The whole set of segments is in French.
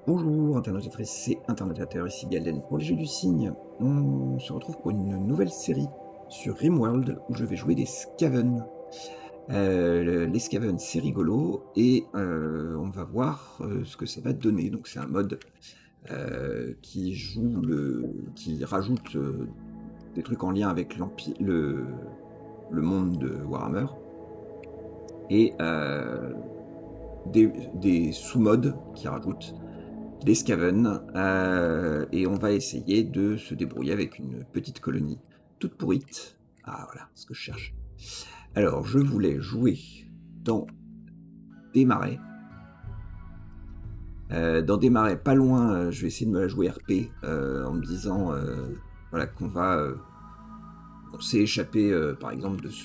Bonjour internautatrices et internautateurs, ici Galden pour les Jeux du Cygne. On se retrouve pour une nouvelle série sur Rimworld où je vais jouer des Skaven. Les Skaven c'est rigolo et on va voir ce que ça va donner. Donc c'est un mode qui rajoute des trucs en lien avec l'empire, le monde de Warhammer et des sous-modes qui rajoutent des Skaven, et on va essayer de se débrouiller avec une petite colonie toute pourrite. Ah voilà, ce que je cherche. Alors, je voulais jouer dans des marais. Dans des marais pas loin, je vais essayer de me la jouer RP en me disant voilà, qu'on va... on s'est échappé par exemple de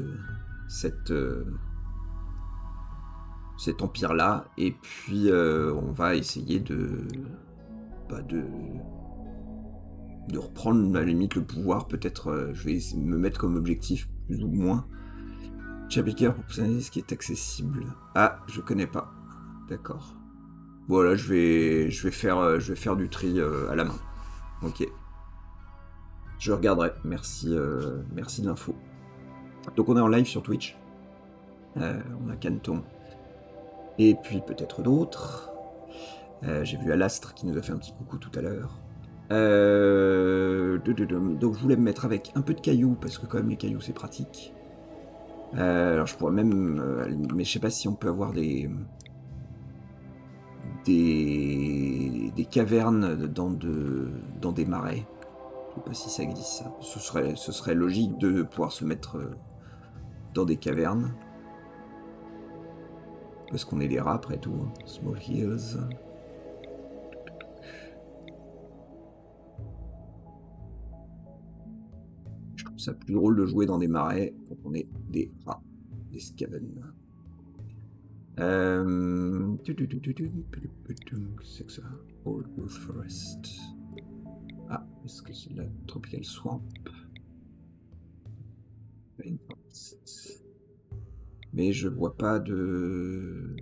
cet empire-là, et puis on va essayer de reprendre à la limite le pouvoir. Peut-être je vais me mettre comme objectif plus ou moins Chapiker pour ce qui est accessible. Ah, je connais pas. D'accord. Voilà, je vais faire du tri à la main. Ok. Je regarderai. Merci, merci de l'info. Donc on est en live sur Twitch. On a Canton. Et puis peut-être d'autres. J'ai vu Alastre qui nous a fait un petit coucou tout à l'heure. Donc je voulais me mettre avec un peu de cailloux, parce que quand même les cailloux c'est pratique. Alors je pourrais même... mais je sais pas si on peut avoir des cavernes dans des marais. Je sais pas si ça existe ça. Ce serait logique de pouvoir se mettre dans des cavernes. Parce qu'on est des rats après tout. Small Hills. Je trouve ça plus drôle de jouer dans des marais quand on est des rats, des Skaven. C'est que ça? Old Wolf Forest. Ah, est-ce que c'est la Tropical Swamp? Mais je vois pas de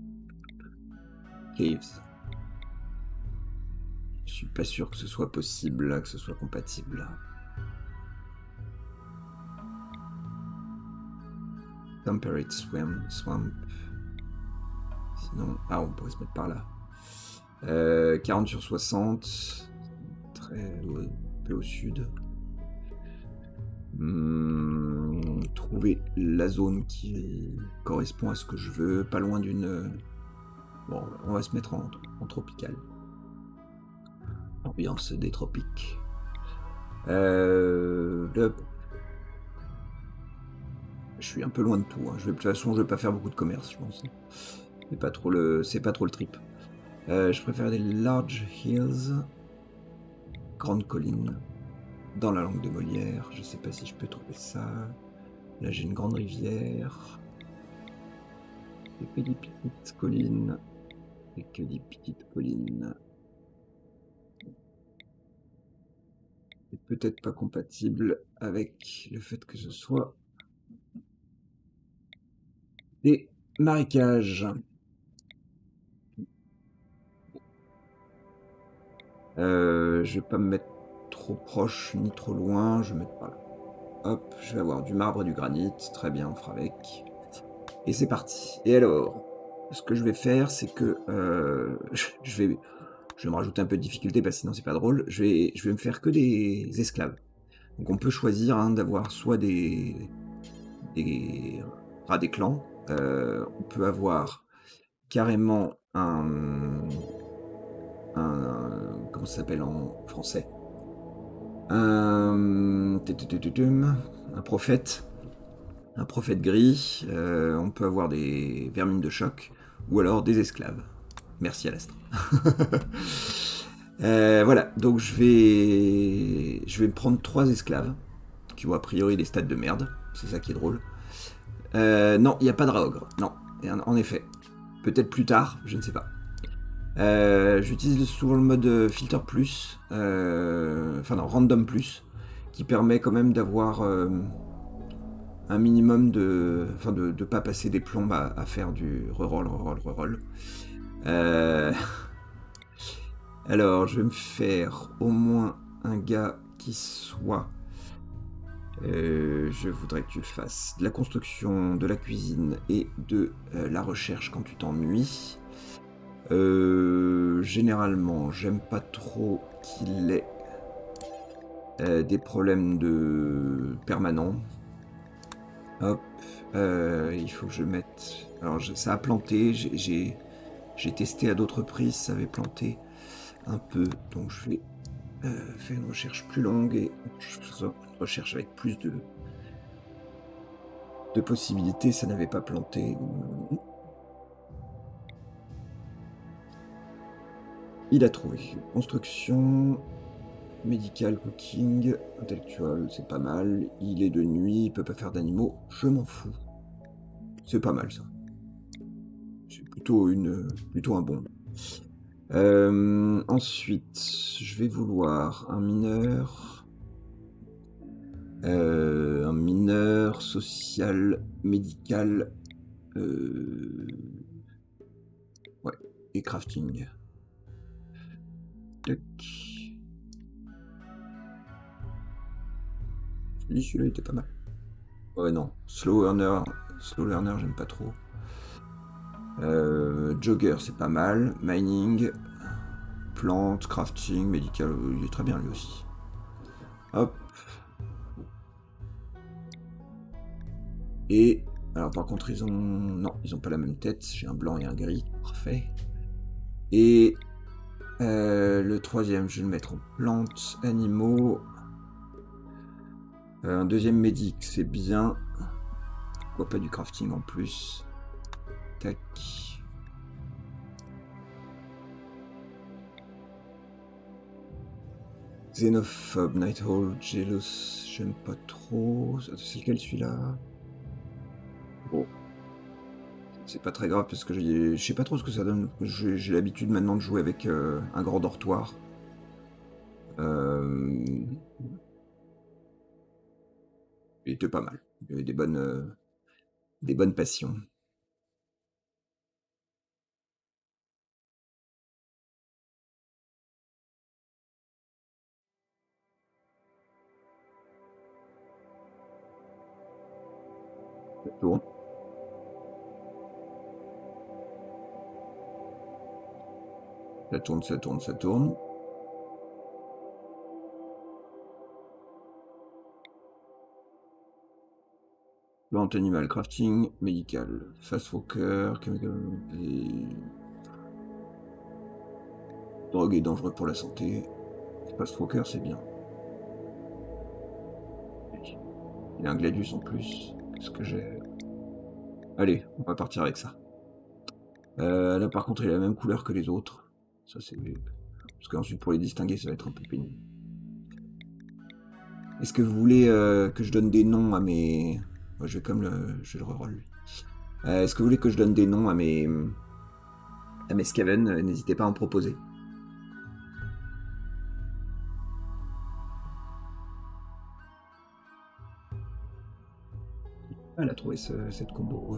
caves. Je suis pas sûr que ce soit possible, que ce soit compatible. Temperate Swamp. Sinon... Ah, on pourrait se mettre par là. 40 sur 60. Très peu au sud. Trouver la zone qui correspond à ce que je veux. Pas loin d'une... Bon, on va se mettre en tropical. Ambiance des tropiques. Je suis un peu loin de tout. Hein. De toute façon, je vais pas faire beaucoup de commerce, je pense. C'est pas trop le trip. Je préfère des large hills, grandes collines, dans la langue de Molière. Je sais pas si je peux trouver ça. Là, j'ai une grande rivière. Et que des petites collines. Et que des petites collines. C'est peut-être pas compatible avec le fait que ce soit des marécages. Je vais pas me mettre trop proche ni trop loin, je vais mettre par là. Hop, je vais avoir du marbre et du granit, très bien, on fera avec. Et c'est parti. Et alors, ce que je vais faire, c'est que je vais me rajouter un peu de difficulté, parce que sinon c'est pas drôle. Je vais me faire que des esclaves. Donc on peut choisir hein, d'avoir soit des rats des clans, on peut avoir carrément un comment ça s'appelle en français, un prophète gris, on peut avoir des vermines de choc, ou alors des esclaves. Merci Alastre. Voilà, donc je vais me prendre 3 esclaves, qui ont a priori des stats de merde, c'est ça qui est drôle. Non, il n'y a pas de raogre, non, en effet. Peut-être plus tard, je ne sais pas. J'utilise souvent le mode filter plus, enfin non, random plus, qui permet quand même d'avoir un minimum de... Enfin de pas passer des plombes à faire du reroll. Alors, je vais me faire au moins un gars qui soit... je voudrais que tu le fasses de la construction, de la cuisine et de la recherche quand tu t'ennuies. Généralement, j'aime pas trop qu'il ait des problèmes de permanents. Hop, il faut que je mette... Alors, ça a planté, j'ai testé à d'autres prises, ça avait planté un peu, donc je vais faire une recherche plus longue et une recherche avec plus de possibilités, ça n'avait pas planté. Il a trouvé. Construction, médical, cooking, intellectuel, c'est pas mal. Il est de nuit, il peut pas faire d'animaux, je m'en fous. C'est pas mal ça. C'est plutôt un bon. Ensuite, je vais vouloir un mineur. Un mineur social, médical. Ouais, et crafting. Tac. Celui-là était pas mal. Ouais, non. Slow learner, j'aime pas trop. Jogger, c'est pas mal. Mining, plante, crafting, médical, il est très bien lui aussi. Hop. Et, alors par contre, ils ont... Non, ils ont pas la même tête. J'ai un blanc et un gris. Parfait. Et le troisième, je vais le mettre en plantes, animaux. Un deuxième médic, c'est bien. Pourquoi pas du crafting en plus. Tac. Xenophobe, Nighthawk, Jealous, j'aime pas trop. C'est lequel celui-là? Bon. C'est pas très grave parce que je sais pas trop ce que ça donne. J'ai l'habitude maintenant de jouer avec un grand dortoir. Il était pas mal. Il y avait des bonnes passions. Ça tourne. Ça tourne, ça tourne, ça tourne. Plante, animal, crafting, médical, fast walker, chemical et... Drogue est dangereux pour la santé. Fast walker, c'est bien. Il y a un gladius en plus. Qu'est-ce que j'ai? Allez, on va partir avec ça. Là par contre il a la même couleur que les autres. Ça c'est... Parce qu'ensuite pour les distinguer ça va être un peu pénible. Est-ce que vous voulez que je donne des noms à mes... Moi, je vais comme le... Je le reroll lui. Est-ce que vous voulez que je donne des noms à mes... Skaven? N'hésitez pas à en proposer. Elle a trouvé cette combo.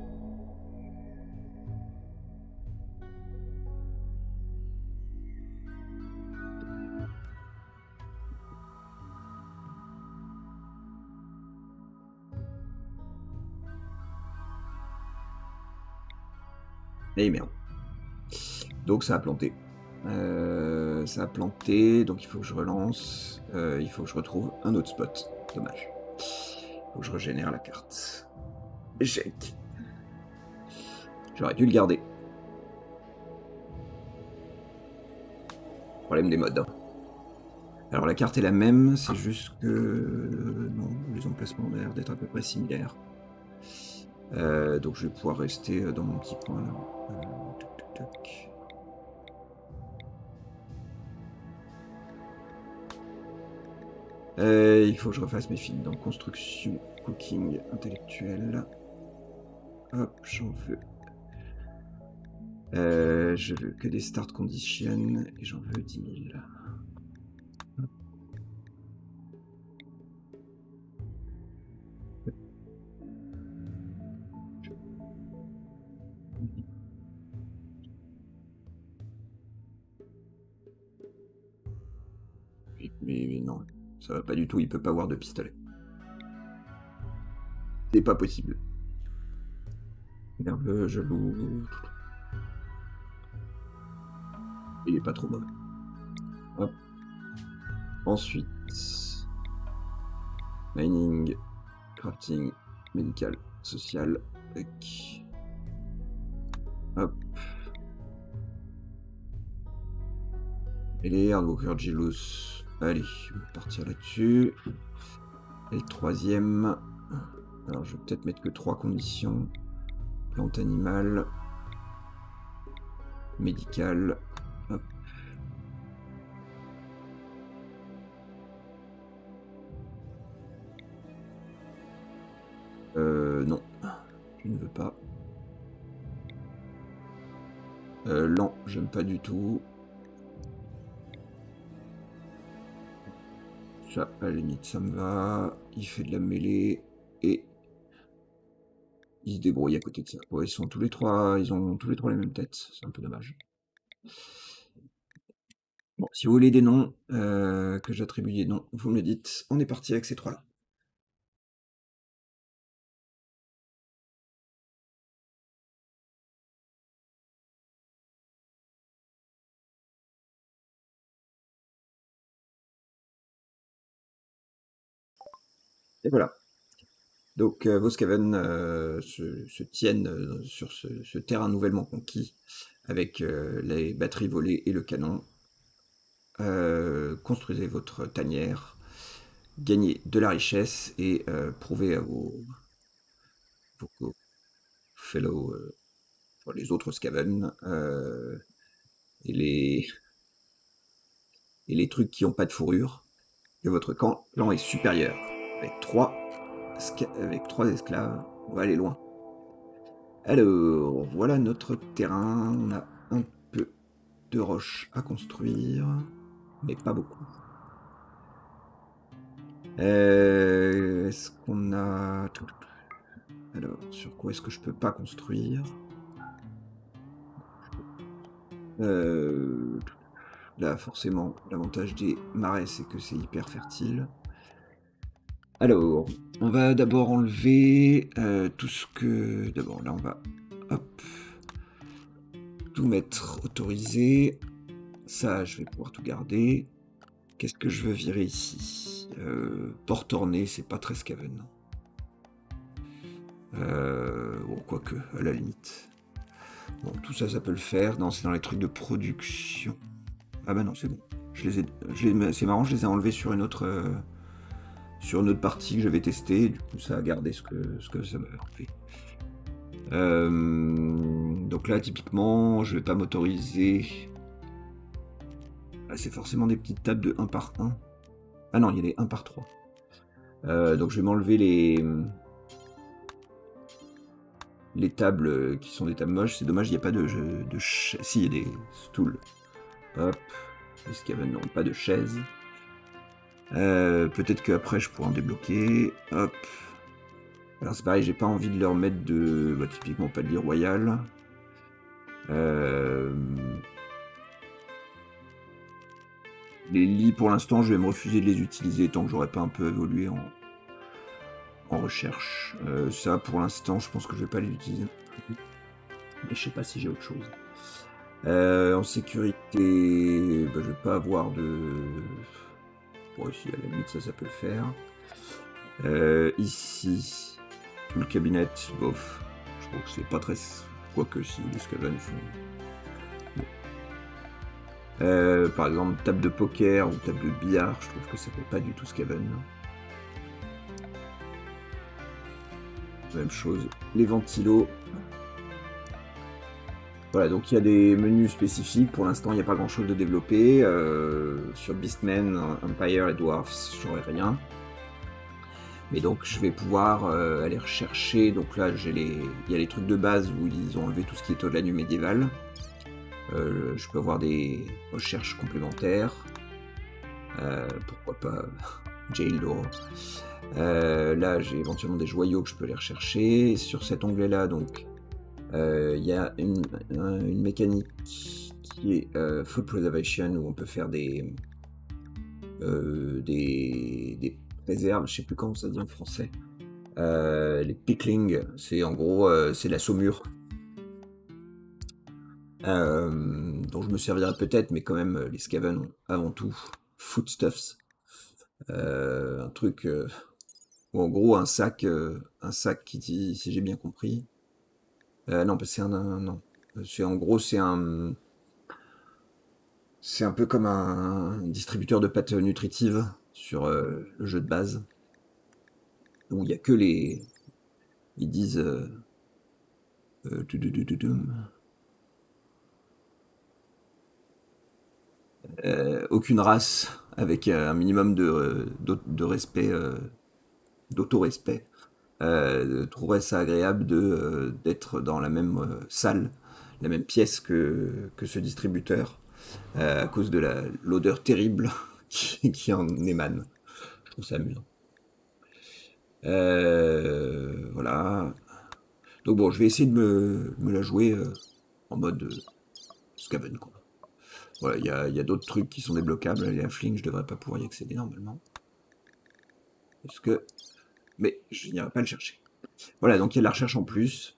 Et merde. Donc ça a planté. Ça a planté, donc il faut que je relance. Il faut que je retrouve un autre spot. Dommage. Faut que je régénère la carte. Échec. J'aurais dû le garder. Problème des modes. Alors la carte est la même, c'est juste que... non, les emplacements ont l'air d'être à peu près similaires. Donc je vais pouvoir rester dans mon petit coin là. Toc, toc, toc. Il faut que je refasse mes fils dans construction, cooking, intellectuel. Hop, j'en veux. Je veux que des start conditions et j'en veux 10 000. Mais non, ça va pas du tout, il peut pas avoir de pistolet. C'est pas possible. Nerveux, jaloux. Il est pas trop mauvais. Hop. Ensuite, mining, crafting, médical, social. Tac. Hop. Et les Hardwalker Jealous. Allez, on va partir là-dessus. Et le troisième. Alors, je vais peut-être mettre que 3 conditions. Plante animale. Médical. Hop. Non. Je ne veux pas. Lent, j'aime pas du tout. Ça, à la limite, ça me va. Il fait de la mêlée. Et il se débrouille à côté de ça. Ouais, ils ont tous les trois les mêmes têtes. C'est un peu dommage. Bon, si vous voulez des noms, que j'attribue des noms, vous me le dites. On est parti avec ces trois-là. Et voilà. Donc vos Skaven se tiennent sur ce terrain nouvellement conquis avec les batteries volées et le canon. Construisez votre tanière, gagnez de la richesse et prouvez à vos fellow, les autres Skaven et les trucs qui n'ont pas de fourrure que votre clan est supérieur. Avec trois esclaves, on va aller loin. Alors, voilà notre terrain. On a un peu de roches à construire, mais pas beaucoup. Est-ce qu'on a... Alors, sur quoi est-ce que je peux pas construire? Là, forcément, l'avantage des marais, c'est que c'est hyper fertile. Alors, on va d'abord enlever tout ce que... D'abord, là, on va... Hop. Tout mettre autorisé. Ça, je vais pouvoir tout garder. Qu'est-ce que je veux virer ici? Porte ornée, c'est pas très Skaven. Bon, quoique, à la limite. Bon, tout ça, ça peut le faire. Non, c'est dans les trucs de production. Ah bah non, c'est bon. C'est marrant, je les ai enlevés sur une autre partie que j'avais testée. Du coup, ça a gardé ce que ça m'avait enlevé. Donc là, typiquement, je vais pas m'autoriser. Ah, c'est forcément des petites tables de 1 par 1. Ah non, il y a des 1 par 3. Donc je vais m'enlever les tables qui sont des tables moches. C'est dommage, il n'y a pas de si, il y a des stools. Hop. Les Skaven n'ont pas de chaises. Peut-être qu'après je pourrais en débloquer. Hop. Alors c'est pareil, j'ai pas envie de leur mettre de... Bah, typiquement pas de lit royal. Les lits, pour l'instant, je vais me refuser de les utiliser tant que j'aurai pas un peu évolué en recherche. Ça, pour l'instant, je pense que je vais pas les utiliser. Mais je sais pas si j'ai autre chose. En sécurité, bah, je vais pas avoir de... Bon, ici, à la limite, ça peut le faire. Ici, le cabinet, bof. Je trouve que c'est pas très... Quoique si, les Skaven font... par exemple, table de poker ou table de billard, je trouve que ça fait pas du tout Skaven. Même chose, les ventilos. Voilà, donc il y a des menus spécifiques. Pour l'instant, il n'y a pas grand chose de développé. Sur Beastmen, Empire et Dwarfs, j'aurai rien. Mais donc, je vais pouvoir aller rechercher. Donc là, il y a les trucs de base où ils ont enlevé tout ce qui est au-delà du médiéval. Je peux avoir des recherches complémentaires. Pourquoi pas Jailor. Là, j'ai éventuellement des joyaux que je peux aller rechercher. Sur cet onglet-là, donc, il y a une mécanique qui est Food Preservation, où on peut faire des des réserves, je sais plus comment ça dit en français. Les picklings, c'est en gros c'est la saumure. Dont je me servirai peut-être, mais quand même les Skaven ont avant tout foodstuffs. Un truc ou en gros un sac qui dit, si j'ai bien compris. Non, c'est non. C'est en gros c'est un peu comme un distributeur de pâtes nutritives sur le jeu de base. Où il y a que les ils disent aucune race avec un minimum de respect, d'auto-respect, trouverait ça agréable d'être dans la même salle, la même pièce que ce distributeur, à cause de l'odeur terrible qui en émane. Je trouve ça amusant. Voilà. Donc bon, je vais essayer de me la jouer en mode Skaven, quoi. Voilà, il y a d'autres trucs qui sont débloquables. Les halflings, je devrais pas pouvoir y accéder normalement. Parce que... Mais je n'irai pas le chercher. Voilà, donc il y a de la recherche en plus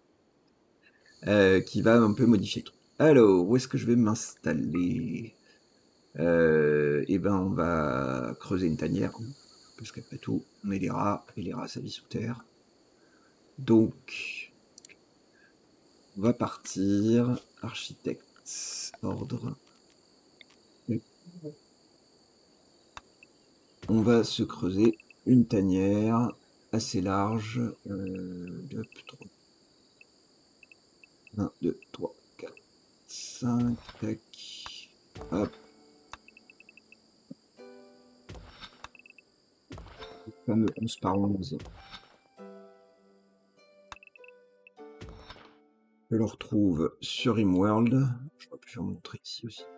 qui va un peu modifier le truc. Alors, où est-ce que je vais m'installer? Eh ben, on va creuser une tanière. Parce qu'après tout, on est des rats, et les rats, ça vit sous terre. Donc, on va partir. Architecte, ordre. On va se creuser une tanière assez large. 1, 2, 3, 4, 5, tac. Hop. Le fameux 11 par 11. Je le retrouve sur Rimworld. Je vais pu vous montrer ici aussi.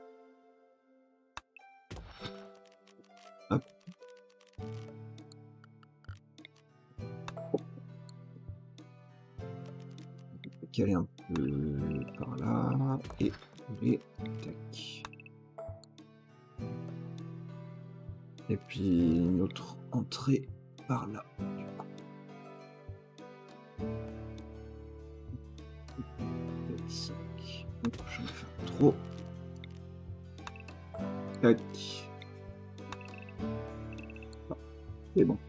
Hop. Caler un peu par là et tac. Et puis une autre entrée par là. Je vais faire trop. Tac. C'est bon.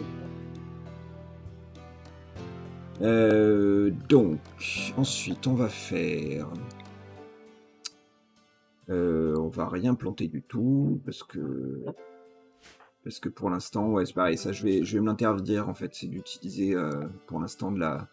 Donc, ensuite, on va faire... on va rien planter du tout, parce que pour l'instant, ouais, c'est pareil, ça je vais me l'interdire, en fait, c'est d'utiliser pour l'instant de la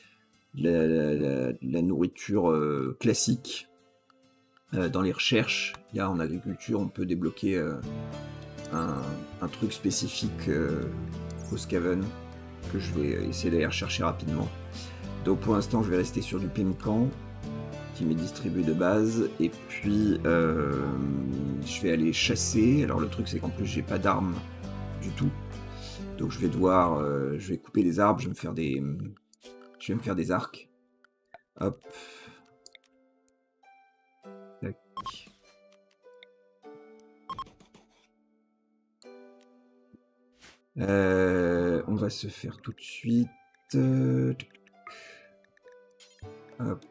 nourriture classique. Dans les recherches, il y a en agriculture, on peut débloquer un truc spécifique au Skaven, que je vais essayer d'aller rechercher rapidement. Donc pour l'instant, je vais rester sur du pémican qui m'est distribué de base, et puis je vais aller chasser. Alors le truc, c'est qu'en plus, j'ai pas d'armes du tout, donc je vais devoir, je vais couper des arbres, je vais me faire des arcs. Hop. Tac. On va se faire tout de suite. Hop.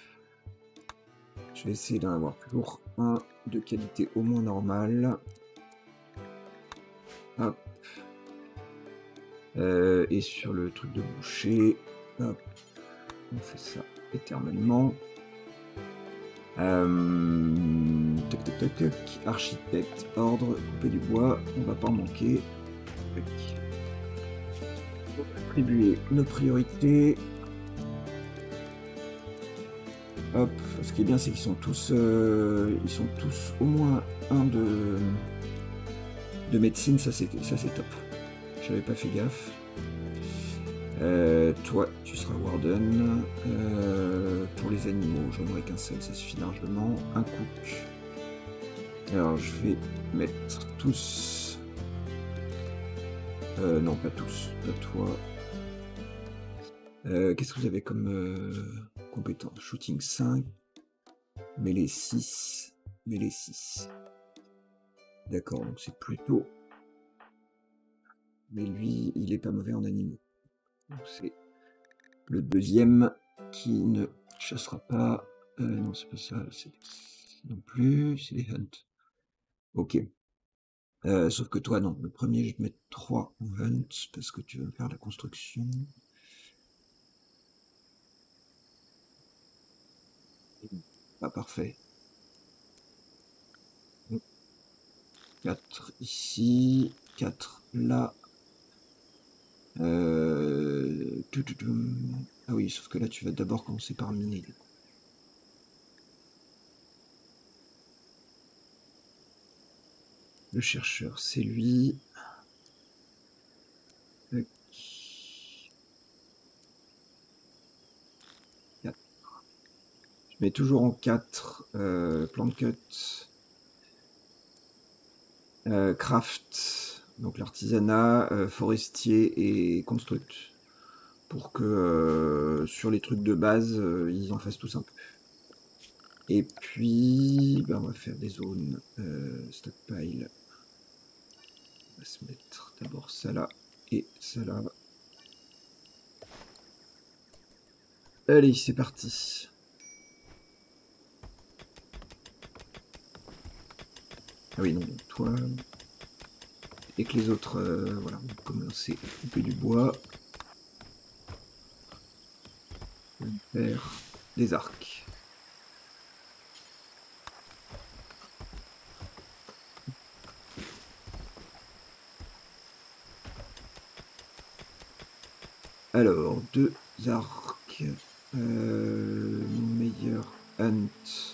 Je vais essayer d'en avoir toujours un de qualité au moins normale. Hop. Et sur le truc de boucher, hop. On fait ça éternellement. Tac, tac, tac, tac. Architecte, ordre, couper du bois, on va pas en manquer. On va attribuer nos priorités. Hop, ce qui est bien, c'est qu'ils sont tous au moins un de médecine, ça c'est top. J'avais pas fait gaffe. Toi, tu seras Warden. Pour les animaux, j'en aurai qu'un seul, ça suffit largement. Un cook. Alors, je vais mettre tous. Non, pas tous. Pas toi. Qu'est-ce que vous avez comme compétence? Shooting 5. Melee 6. Melee 6. D'accord, donc c'est plutôt... Mais lui, il est pas mauvais en animaux. Donc c'est le deuxième qui ne chassera pas... non, c'est pas ça, c'est... Non plus, c'est les hunt. Ok. Sauf que toi, non. Le premier, je vais te mettre 3 en hunt, parce que tu veux faire la construction. Pas parfait. 4 ici, 4 là. Ah oui, sauf que là, tu vas d'abord commencer par miner. Du coup. Le chercheur, c'est lui. Tac. 4. Je mets toujours en 4. Plant cut. Craft. Donc l'artisanat, forestier et construct. Pour que sur les trucs de base, ils en fassent tous un peu. Et puis, ben, on va faire des zones stockpile. On va se mettre d'abord ça là et ça là. Allez, c'est parti. Ah oui, non, donc toi. Et que les autres, voilà, on va commencer à couper du bois. On va faire des arcs. Alors, 2 arcs. Mon meilleur hunt.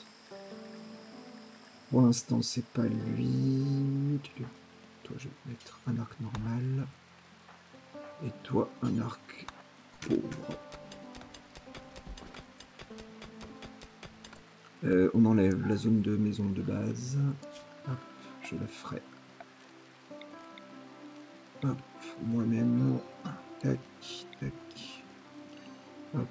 Pour l'instant, c'est pas lui. Toi, je vais mettre un arc normal. Et toi, un arc pauvre. On enlève la zone de maison de base. Hop, je la ferai. Hop, moi-même. Tac, tac. Hop.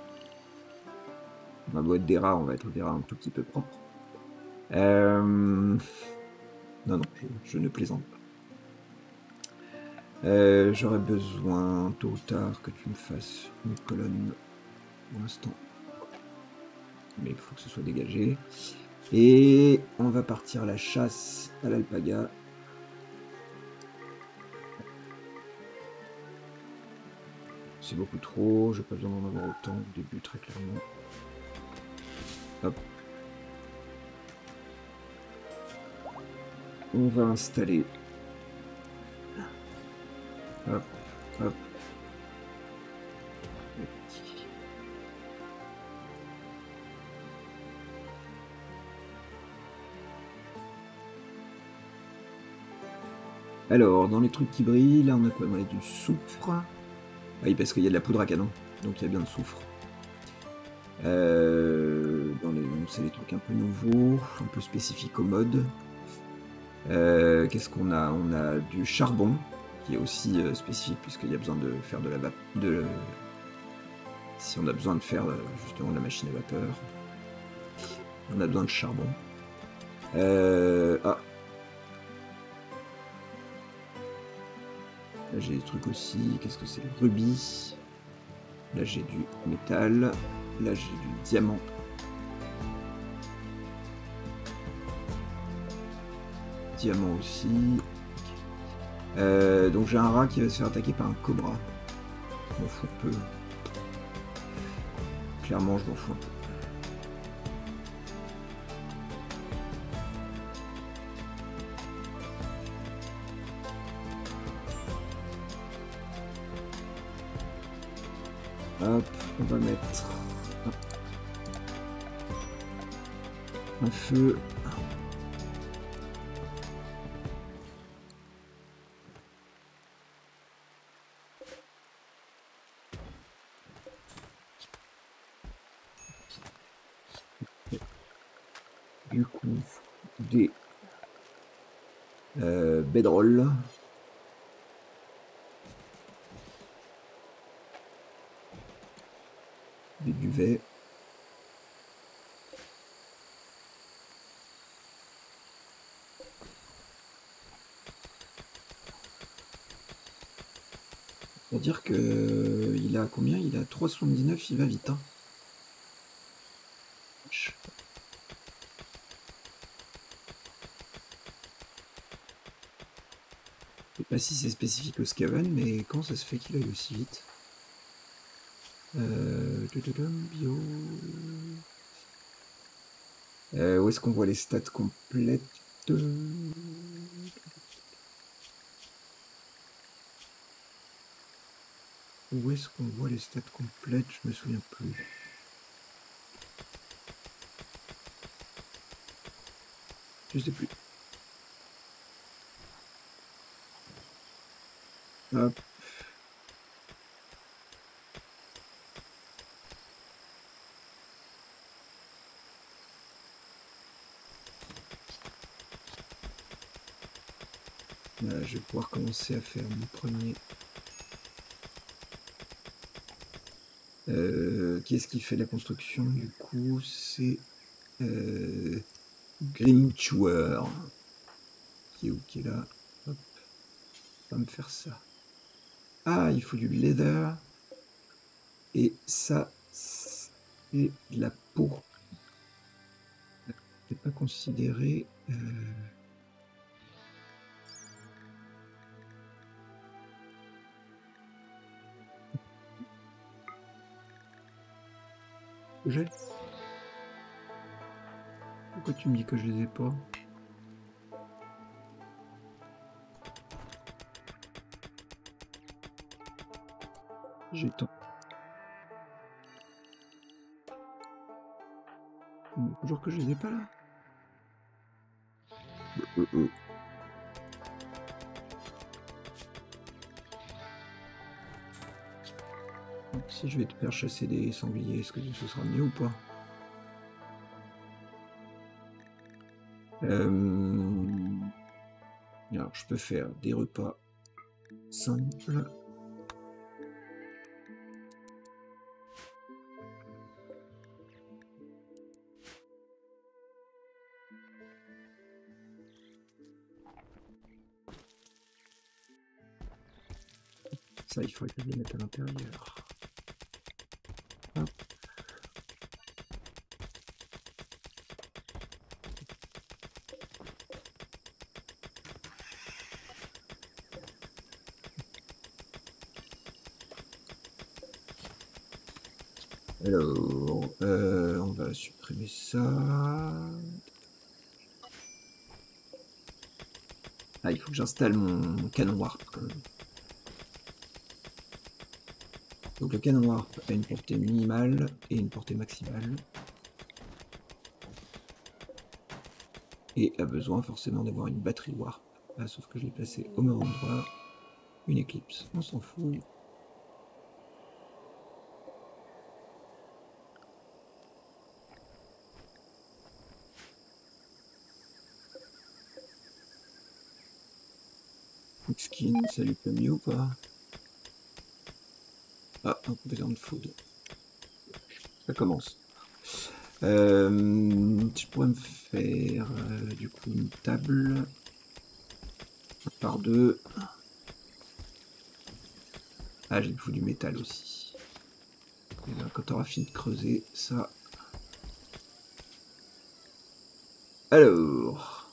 Ma boîte des rats, on va être des rats un tout petit peu propres. Non, non, je ne plaisante pas. J'aurais besoin, tôt ou tard, que tu me fasses une colonne. Pour l'instant. Mais il faut que ce soit dégagé. Et on va partir à la chasse à l'alpaga. C'est beaucoup trop, j'ai pas besoin d'en avoir autant au début, très clairement. Hop. On va installer. Hop, hop. Alors, dans les trucs qui brillent, là on a quoi? On a du soufre. Ah oui, parce qu'il y a de la poudre à canon, donc il y a bien de soufre. C'est des trucs un peu nouveaux, un peu spécifiques au mode. Qu'est-ce qu'on a? On a du charbon, qui est aussi spécifique, puisqu'il y a besoin de faire de la vapeur. Si on a besoin de faire justement de la machine à vapeur, on a besoin de charbon. Ah. Là j'ai des trucs aussi, qu'est-ce que c'est? Le rubis. Là j'ai du métal. Là j'ai du diamant. Diamant aussi. Donc j'ai un rat qui va se faire attaquer par un cobra. Je m'en fous un peu. Clairement je m'en fous un peu. Hop, on va mettre un feu. Du coup, des bedrolls. Des duvets. Pour dire que il a combien? Il a 3,79, il va vite, hein. Je sais pas si c'est spécifique au Skaven, mais comment ça se fait qu'il aille aussi vite? Bio... où est-ce qu'on voit les stats complètes? Où est-ce qu'on voit les stats complètes? Je me souviens plus. Je sais plus. Hop. Voilà, je vais pouvoir commencer à faire mon premier. Qui est-ce qui fait la construction? Du coup, c'est Grimchwer. Qui est là. Hop. On va me faire ça. Ah, il faut du leather. Et ça, c'est de la peau. C'est pas considéré. J'ai. Pourquoi tu me dis que je les ai pas? J'ai tant. Toujours que je les ai pas là. Donc, si je vais te faire chasser des sangliers, est-ce que ce sera mieux ou pas? Alors, je peux faire des repas simples. Ça, il faudrait que je les mette à l'intérieur. Hop. Alors, on va supprimer ça. Ah, il faut que j'installe mon canon warp quand même. Donc le canon warp a une portée minimale et une portée maximale. Et a besoin forcément d'avoir une batterie warp. Ah, sauf que je l'ai placé au même endroit. Une éclipse, on s'en fout. Skin, ça lui plaît mieux ou pas? Ah, un compétent de food. Ça commence. Je pourrais me faire du coup une table par deux. Ah, j'ai me faut du métal aussi. Et là, quand tu auras fini de creuser, ça. Alors.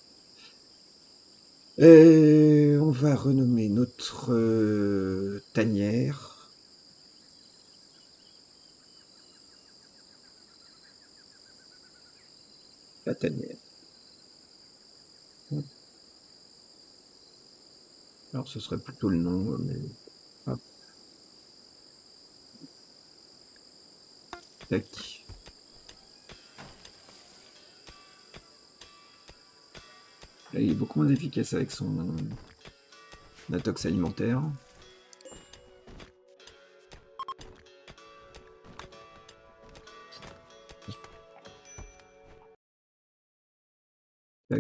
On va renommer notre tanière. La tanière. Alors ce serait plutôt le nom, mais... Hop. Tac. Là, il est beaucoup moins efficace avec son intox alimentaire. Tac.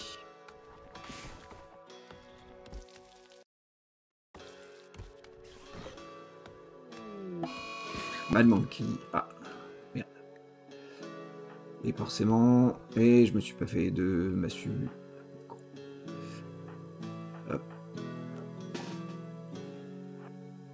Mad Monkey. Ah, merde. Et forcément... Et je me suis pas fait de massue. Hop.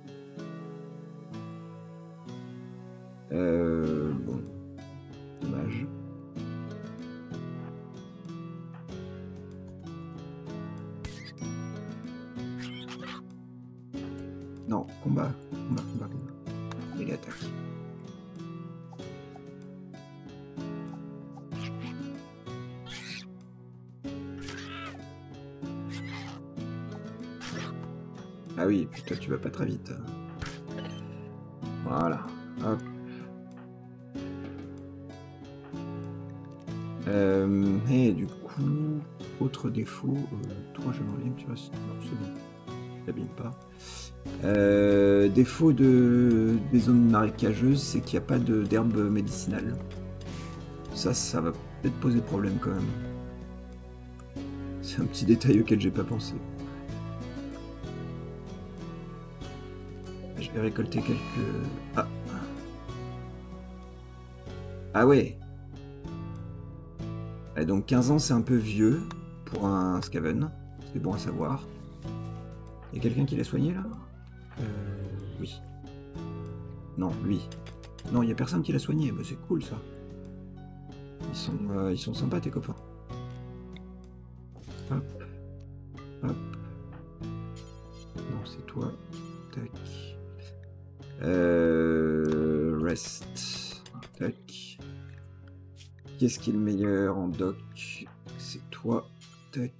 Non, combat. Combat. Méga attaque. Ah oui, puis toi tu vas pas très vite. Voilà. Hop. Et du coup, autre défaut, toi j'aimerais bien que tu restes. Non, c'est bon. T'abîmes pas. Défaut des zones marécageuses, c'est qu'il n'y a pas d'herbe médicinale. Ça va peut-être poser problème quand même. C'est un petit détail auquel j'ai pas pensé. Je vais récolter quelques... Ah. Ah ouais. Et donc 15 ans c'est un peu vieux pour un Skaven. C'est bon à savoir. Il y a quelqu'un qui l'a soigné là? Oui. Non, lui. Non, il n'y a personne qui l'a soigné. Bah, c'est cool ça. Ils sont sympas tes copains. Hop. Hop. Non, c'est toi. Tac. Rest. Tac. Qu'est-ce qui est le meilleur en doc? C'est toi. Tac.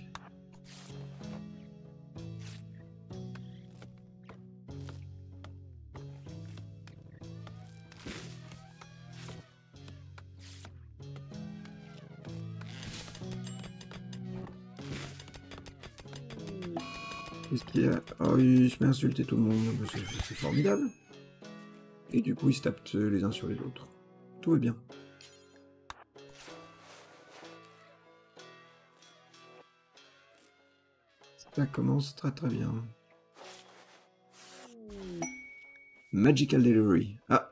Qu'est-ce qu'il y a? Oh, il se met à insulter tout le monde. C'est formidable. Et du coup, ils se tapent les uns sur les autres. Tout va bien. Ça commence très très bien. Magical Delivery. Ah.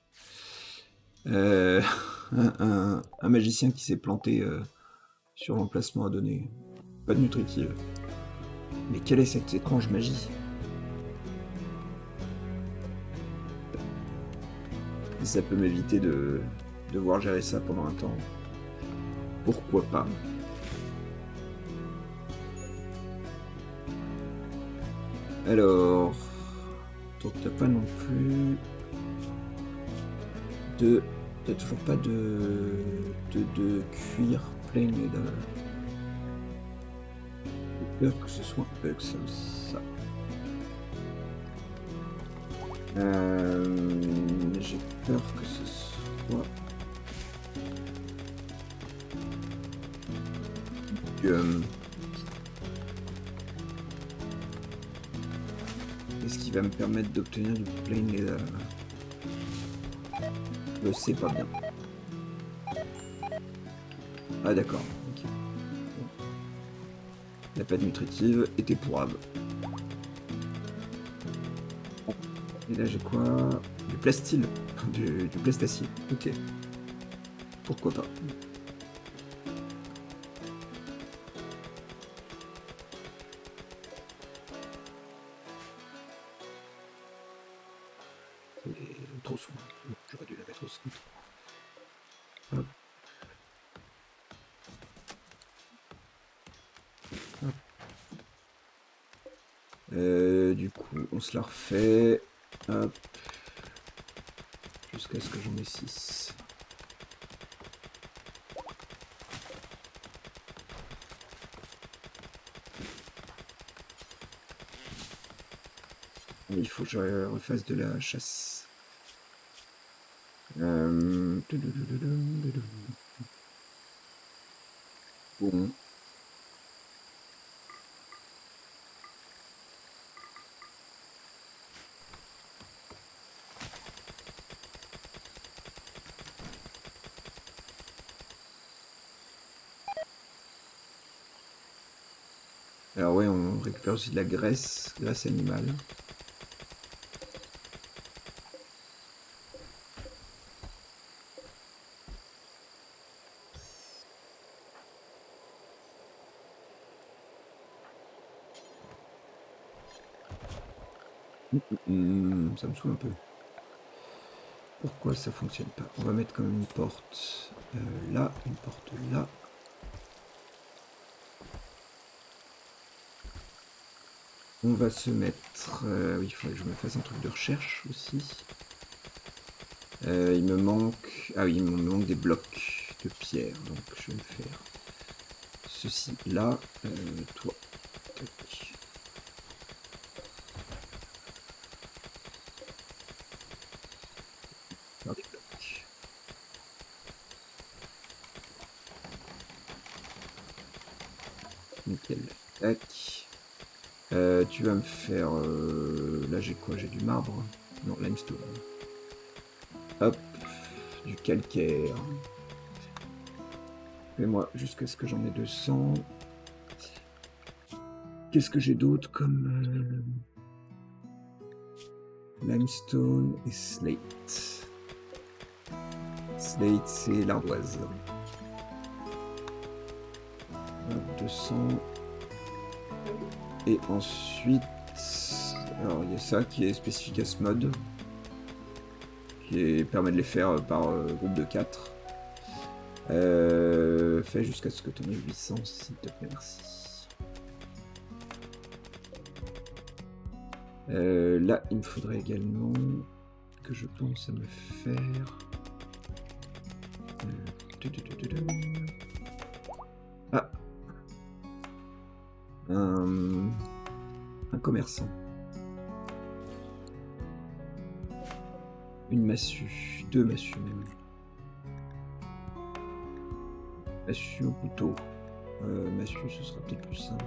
Un magicien qui s'est planté sur l'emplacement à donner. Pas de nutritive. Mais quelle est cette étrange magie? Si ça peut m'éviter de devoir gérer ça pendant un temps, pourquoi pas? Alors, donc t'as pas non plus de... T'as toujours pas de cuir plein leather. J'ai peur que ce soit un peu comme ça. J'ai peur que ce soit... Qu'est-ce qui va me permettre d'obtenir du plain leather? Je le sais pas bien. Ah d'accord, ok. Il n'y a pas de nutritive et t'es pourrable. Et là j'ai quoi? Du plastil. Du plastacier. Ok. Pourquoi pas. Trop souvent. J'aurais dû la mettre au centre. Hop. Hop. Du coup, on se la refait. Hop. Jusqu'à ce que j'en ai 6. Il faut que je refasse de la chasse. Bon. Alors ouais, on récupère aussi de la graisse animale. Ça me saoule un peu. Pourquoi ça fonctionne pas? On va mettre comme une porte là, une porte là. On va se mettre... oui, il faudrait que je me fasse un truc de recherche aussi. Il me manque... Ah oui, il me manque des blocs de pierre. Donc je vais me faire ceci là. Toi. Tac. Faire des blocs. Nickel. Tac. Tu vas me faire... là j'ai quoi? J'ai du marbre. Non, limestone. Hop. Du calcaire. Fais-moi jusqu'à ce que j'en ai 200. Qu'est-ce que j'ai d'autre comme... limestone et slate. Slate, c'est l'ardoise. 200. Et ensuite, alors il y a ça qui est spécifique à ce mode, qui permet de les faire par groupe de 4. Fais jusqu'à ce que tu en aies 800, s'il te plaît, merci. Là, il me faudrait également que je pense à me faire... Ah, un commerçant. Une massue, 2 massues même. Massue au couteau. Massue, ce sera peut-être plus simple.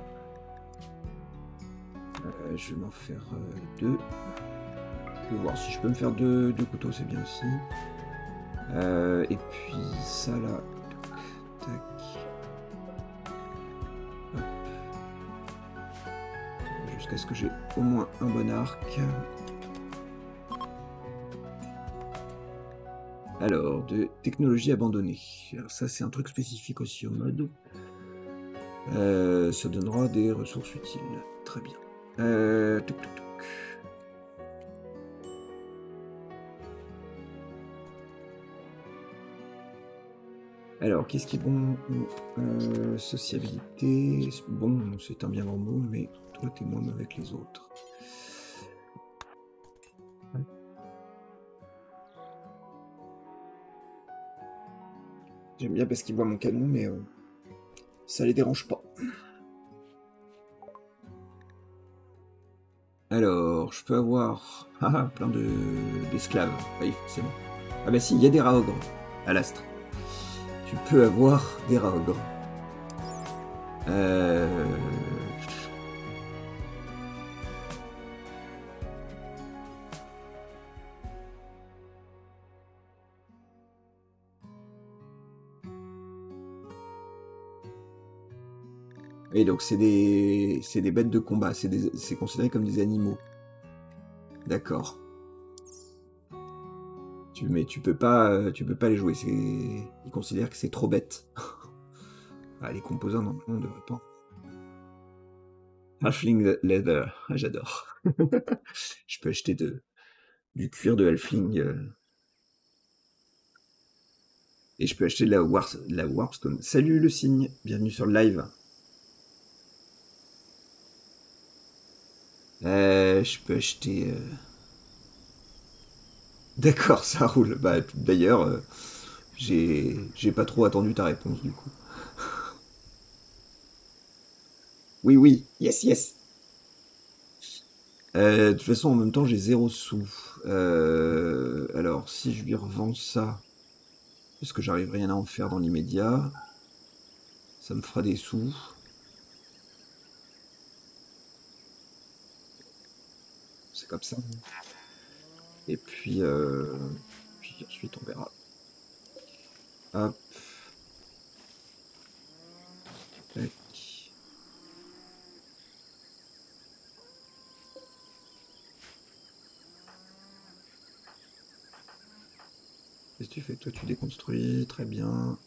Je vais m'en faire 2. Je vais voir si je peux me faire deux couteaux, c'est bien aussi. Et puis ça là. Tac. Hop. Jusqu'à ce que j'ai au moins un bon arc. Alors, de technologie abandonnée. Alors ça, c'est un truc spécifique aussi au mode. Ça donnera des ressources utiles. Très bien. Toc, toc, toc. Alors, qu'est-ce qui est bon? Sociabilité. Bon, c'est un bien grand mot, mais toi, t'es moins mauvais que les autres. J'aime bien parce qu'ils voient mon canon, mais ça les dérange pas. Alors, je peux avoir plein d'esclaves. Oui, c'est bon. Ah bah si, il y a des raogres à l'astre. Tu peux avoir des raogres. Et donc c'est des bêtes de combat, c'est considéré comme des animaux. D'accord. Mais tu peux pas les jouer, ils considèrent que c'est trop bête. Ah, les composants, non, on devrait pas. Halfling leather, ah, j'adore. Je peux acheter du cuir de halfling. Et je peux acheter de la warpstone. Salut le cygne, bienvenue sur le live. Je peux acheter... D'accord, ça roule. Bah, d'ailleurs, j'ai pas trop attendu ta réponse du coup. Oui, oui, yes, yes. De toute façon, en même temps, j'ai 0 sous. Alors, si je lui revends ça, parce que j'arrive rien à en faire dans l'immédiat, ça me fera des sous. C'est comme ça. Et puis ensuite, on verra. Hop. Tac. Qu'est-ce que tu fais? Toi, tu déconstruis. Très bien.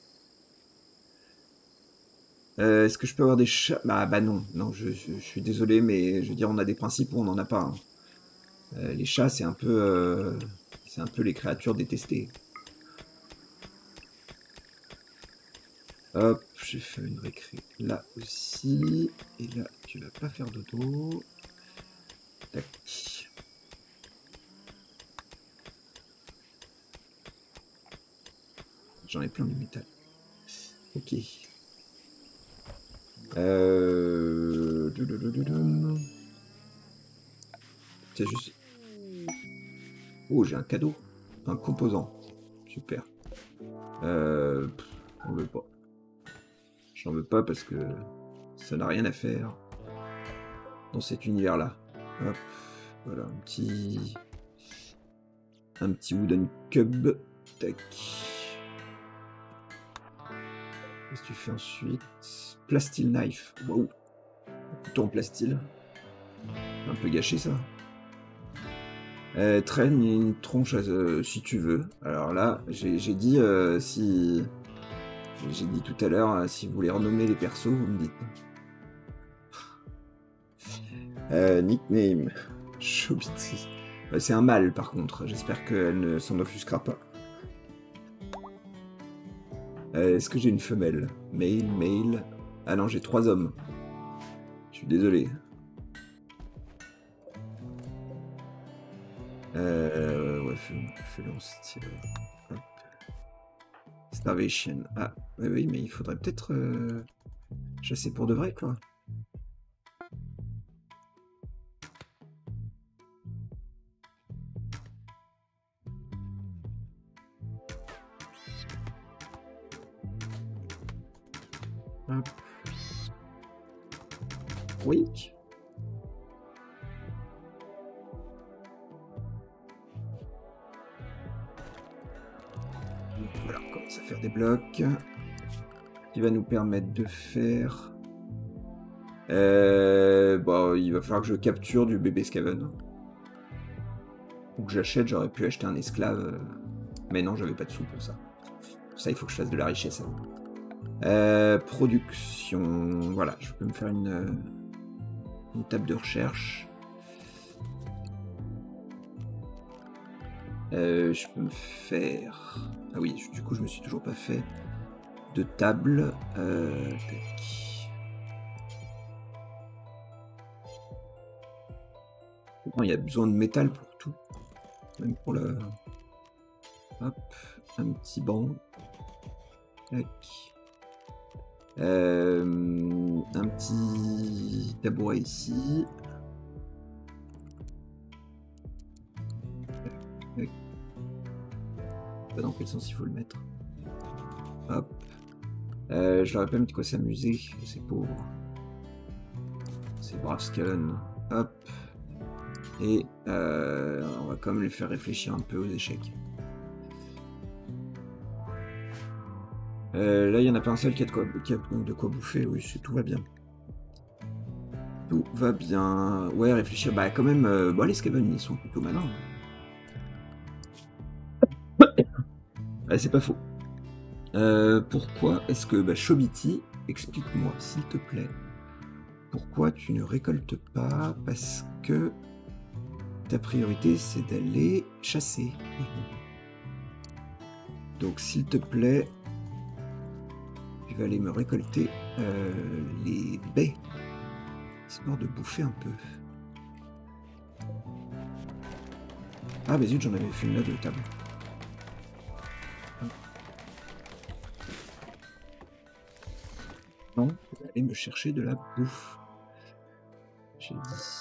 Est-ce que je peux avoir des chats? Bah non, non, je suis désolé, mais je veux dire, on a des principes où on n'en a pas. Hein. Les chats, c'est un peu les créatures détestées. Hop, j'ai fait une récré là aussi. Et là, tu vas pas faire dodo. Tac. J'en ai plein du métal. Ok. C'est juste... Oh, j'ai un cadeau. Un composant. Super. J'en veux pas. J'en veux pas parce que ça n'a rien à faire dans cet univers-là. Hop. Voilà, un petit wooden cube. Tac. Qu'est-ce que tu fais ensuite? Plastil knife. Waouh. Un couteau en plastil. Un peu gâché ça. Traîne une tronche si tu veux. Alors là, j'ai dit si... J'ai dit tout à l'heure, si vous voulez renommer les persos, vous me dites. Nickname. Chobiti. C'est un mâle par contre. J'espère qu'elle ne s'en offusquera pas. Est-ce que j'ai une femelle? Male. Ah non, j'ai 3 hommes. Je suis désolé. Ouais, fais-le en style. Hop. Starvation. Ah, oui, mais il faudrait peut-être chasser pour de vrai, quoi. Hop. Oui. Voilà, on commence à faire des blocs. Qui va nous permettre de faire... Bon, il va falloir que je capture du bébé Skaven. Ou que j'achète, j'aurais pu acheter un esclave. Mais non, j'avais pas de sous pour ça. Pour ça, il faut que je fasse de la richesse. Production... Voilà, je peux me faire une table de recherche. Je peux me faire... Ah oui, du coup, je me suis toujours pas fait de table. Tac. Bon, il y a besoin de métal pour tout. Même pour le... Hop, un petit banc. Tac. Un petit tabouret ici. Tac. Pas dans quel sens il faut le mettre. Hop. Je leur ai pas mis de quoi s'amuser, c'est pauvre. C'est brave Skaven. Hop. Et on va quand même les faire réfléchir un peu aux échecs. Là, il y en a pas un seul qui a de quoi bouffer. Oui, tout va bien. Tout va bien. Ouais, réfléchir. Bah, quand même, bon, les Skaven, ils sont plutôt malins. C'est pas faux. Pourquoi est-ce que... Bah, Chobiti, explique-moi, s'il te plaît. Pourquoi tu ne récoltes pas? Parce que ta priorité, c'est d'aller chasser. Donc, s'il te plaît, tu vas aller me récolter les baies, histoire de bouffer un peu. Ah, mais zut, j'en avais fait une là de table. Non, je vais aller me chercher de la bouffe. J'ai dit.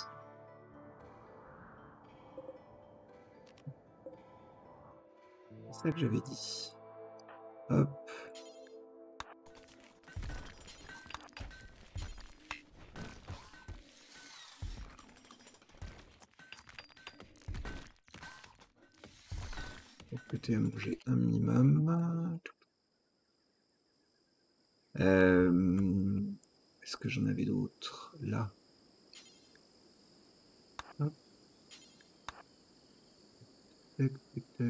C'est ça que j'avais dit. Hop. Côté à manger un minimum. Est-ce que j'en avais d'autres là? Hop. Tac, tac, tac.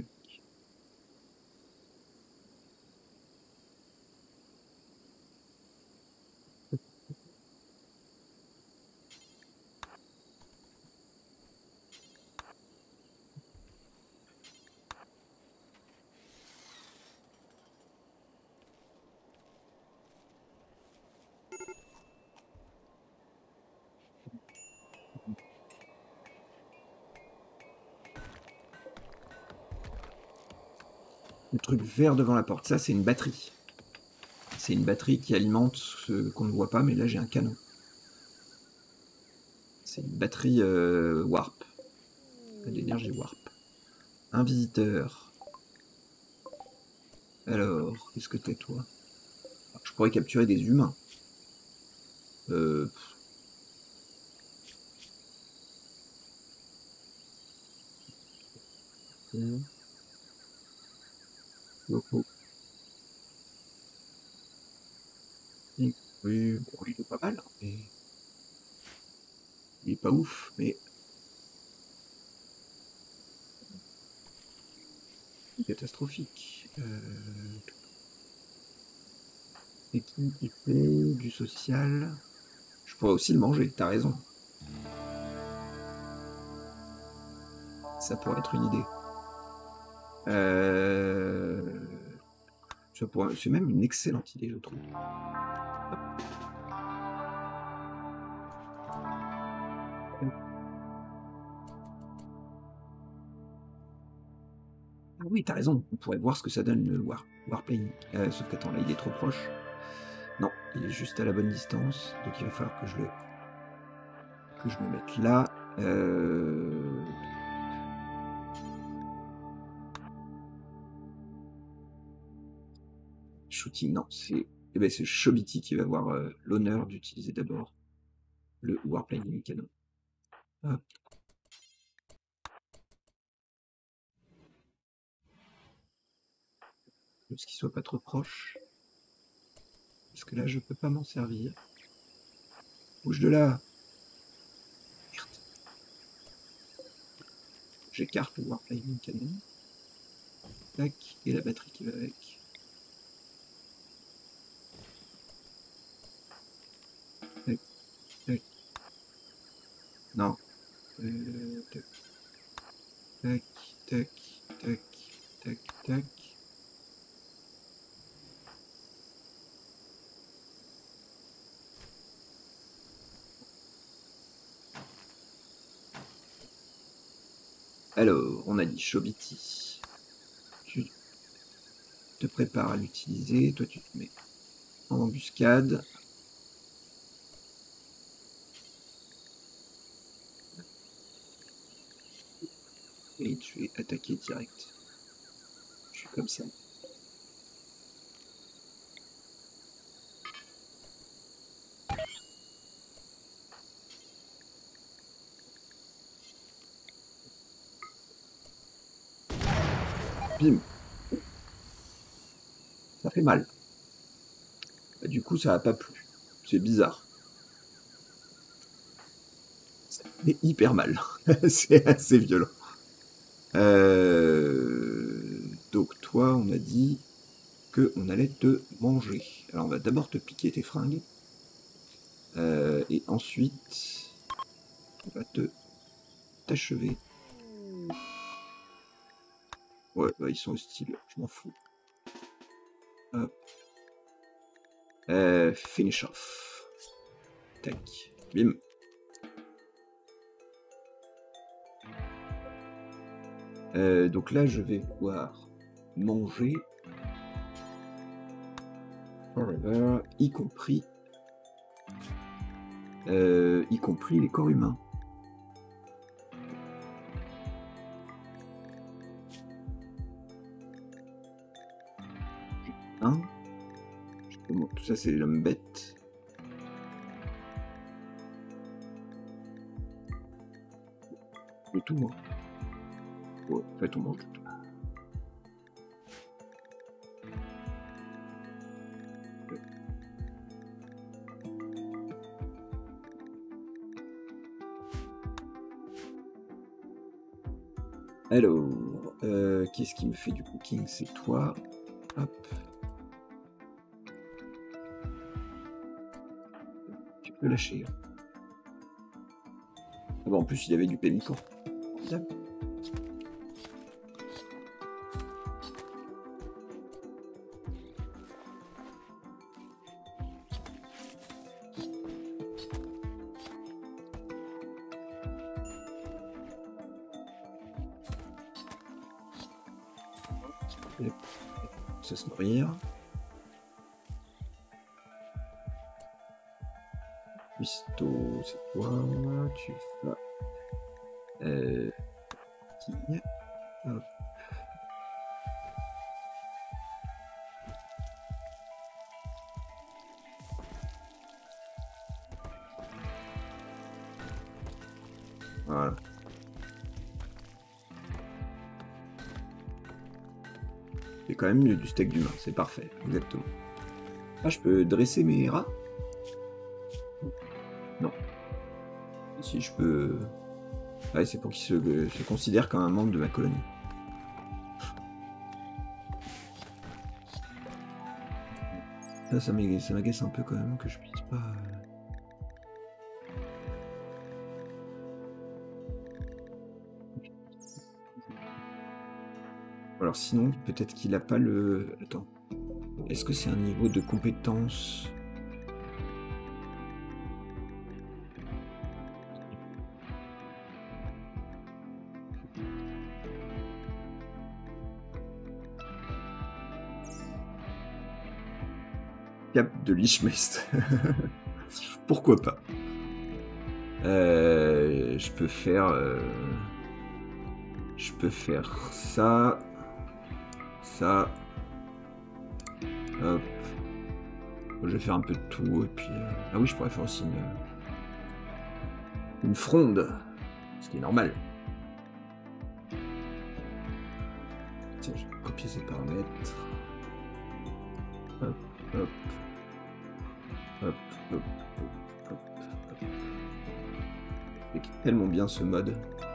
Le truc vert devant la porte, ça c'est une batterie. C'est une batterie qui alimente ce qu'on ne voit pas, mais là j'ai un canon. C'est une batterie warp. De l'énergie warp. Un visiteur. Alors, qu'est-ce que t'es toi? Je pourrais capturer des humains. Oui, bon, il est pas mal, mais il est pas ouf, mais catastrophique. Et qui fait du social. Je pourrais aussi le manger, t'as raison. Ça pourrait être une idée. C'est même une excellente idée, je trouve. Ah oui, t'as raison, on pourrait voir ce que ça donne le Warplane. Sauf qu'attends, là il est trop proche. Non, il est juste à la bonne distance, donc il va falloir que je me mette là. Shooting, non, c'est Chobiti qui va avoir l'honneur d'utiliser d'abord le Warplane canon. Hop. Juste qu'il soit pas trop proche. Parce que là, je peux pas m'en servir. Bouge de là. Merde. J'écarte le Warplane canon. Tac, et la batterie qui va avec. Tac, tac. Non. Tac, tac, tac, tac, tac, tac. Alors, on a dit Chobiti. Tu te prépares à l'utiliser. Toi, tu te mets en embuscade. Et tu es attaqué direct. Je suis comme ça. Bim. Ça fait mal. Bah, du coup, ça n'a pas plu. C'est bizarre. Ça fait hyper mal. C'est assez violent. Donc toi, on a dit qu'on allait te manger. Alors on va d'abord te piquer tes fringues. Et ensuite, on va t'achever. Ouais, bah, ils sont hostiles, je m'en fous. Hop. Finish off. Tac. Bim. Donc là, je vais pouvoir manger forever, y compris les corps humains. Hein? Bon, tout ça, c'est l'homme bête. Le tout, moi. Ouais, en fait, on mange tout. Alors, qu'est-ce qui me fait du cooking? C'est toi. Hop. Tu peux lâcher. Ah bah, en plus, il y avait du pémican. Et ça se nourrir. Cuistot, c'est quoi? Tu vas... Hop. Voilà. C'est quand même mieux du steak d'humain, c'est parfait, exactement. Ah, je peux dresser mes rats? Non. Si je peux... Ouais, c'est pour qu'ils se considèrent comme un membre de ma colonie. Ça m'agace un peu quand même que je puisse pas... Alors sinon, peut-être qu'il a pas le... Attends. Est-ce que c'est un niveau de compétence? Cap de Lichmeister. Pourquoi pas? Je peux faire... Je peux faire ça... Ça... Hop. Je vais faire un peu de tout, et puis... Ah oui, je pourrais faire aussi une fronde. Ce qui est normal. Tiens, je vais copier ces paramètres. Hop, hop. Hop, hop, hop, hop, hop. C'est tellement bien ce mode.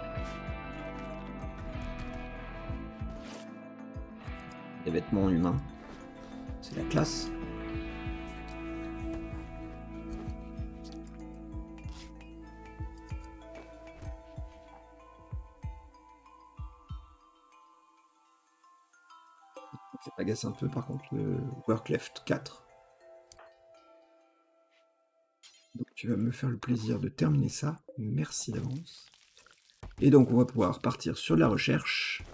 Les vêtements humains. C'est la classe. Ça m'agace un peu par contre le work left 4. Donc tu vas me faire le plaisir de terminer ça. Merci d'avance. Et donc on va pouvoir partir sur de la recherche.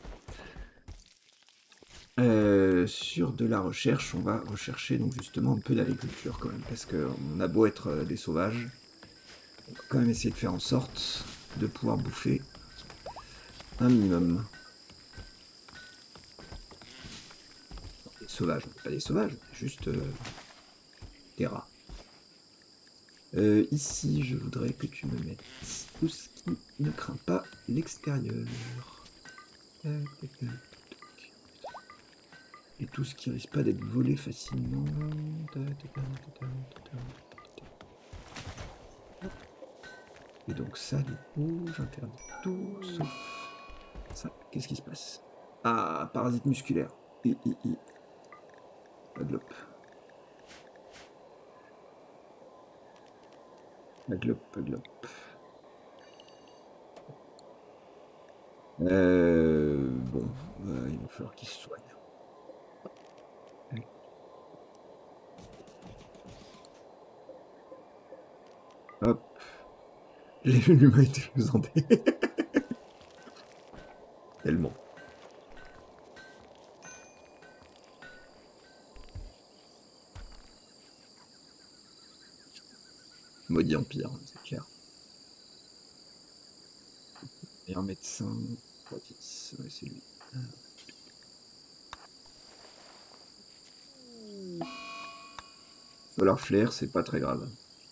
Sur de la recherche, on va rechercher donc justement un peu d'agriculture quand même, parce qu'on a beau être des sauvages, on va quand même essayer de faire en sorte de pouvoir bouffer un minimum. Des sauvages, pas des sauvages, juste des rats. Ici, je voudrais que tu me mettes tout ce qui ne craint pas l'extérieur. Et tout ce qui risque pas d'être volé facilement. Et donc ça, du coup, j'interdis tout, sauf ça. Qu'est-ce qui se passe? Ah, parasite musculaire. Maglope. Maglope. Bon, il va falloir qu'il se soigne. Hop. L'humain était présenté. Tellement. Maudit empire, c'est clair. Meilleur médecin, 3-10, ouais, c'est lui. Solar Flare, c'est pas très grave.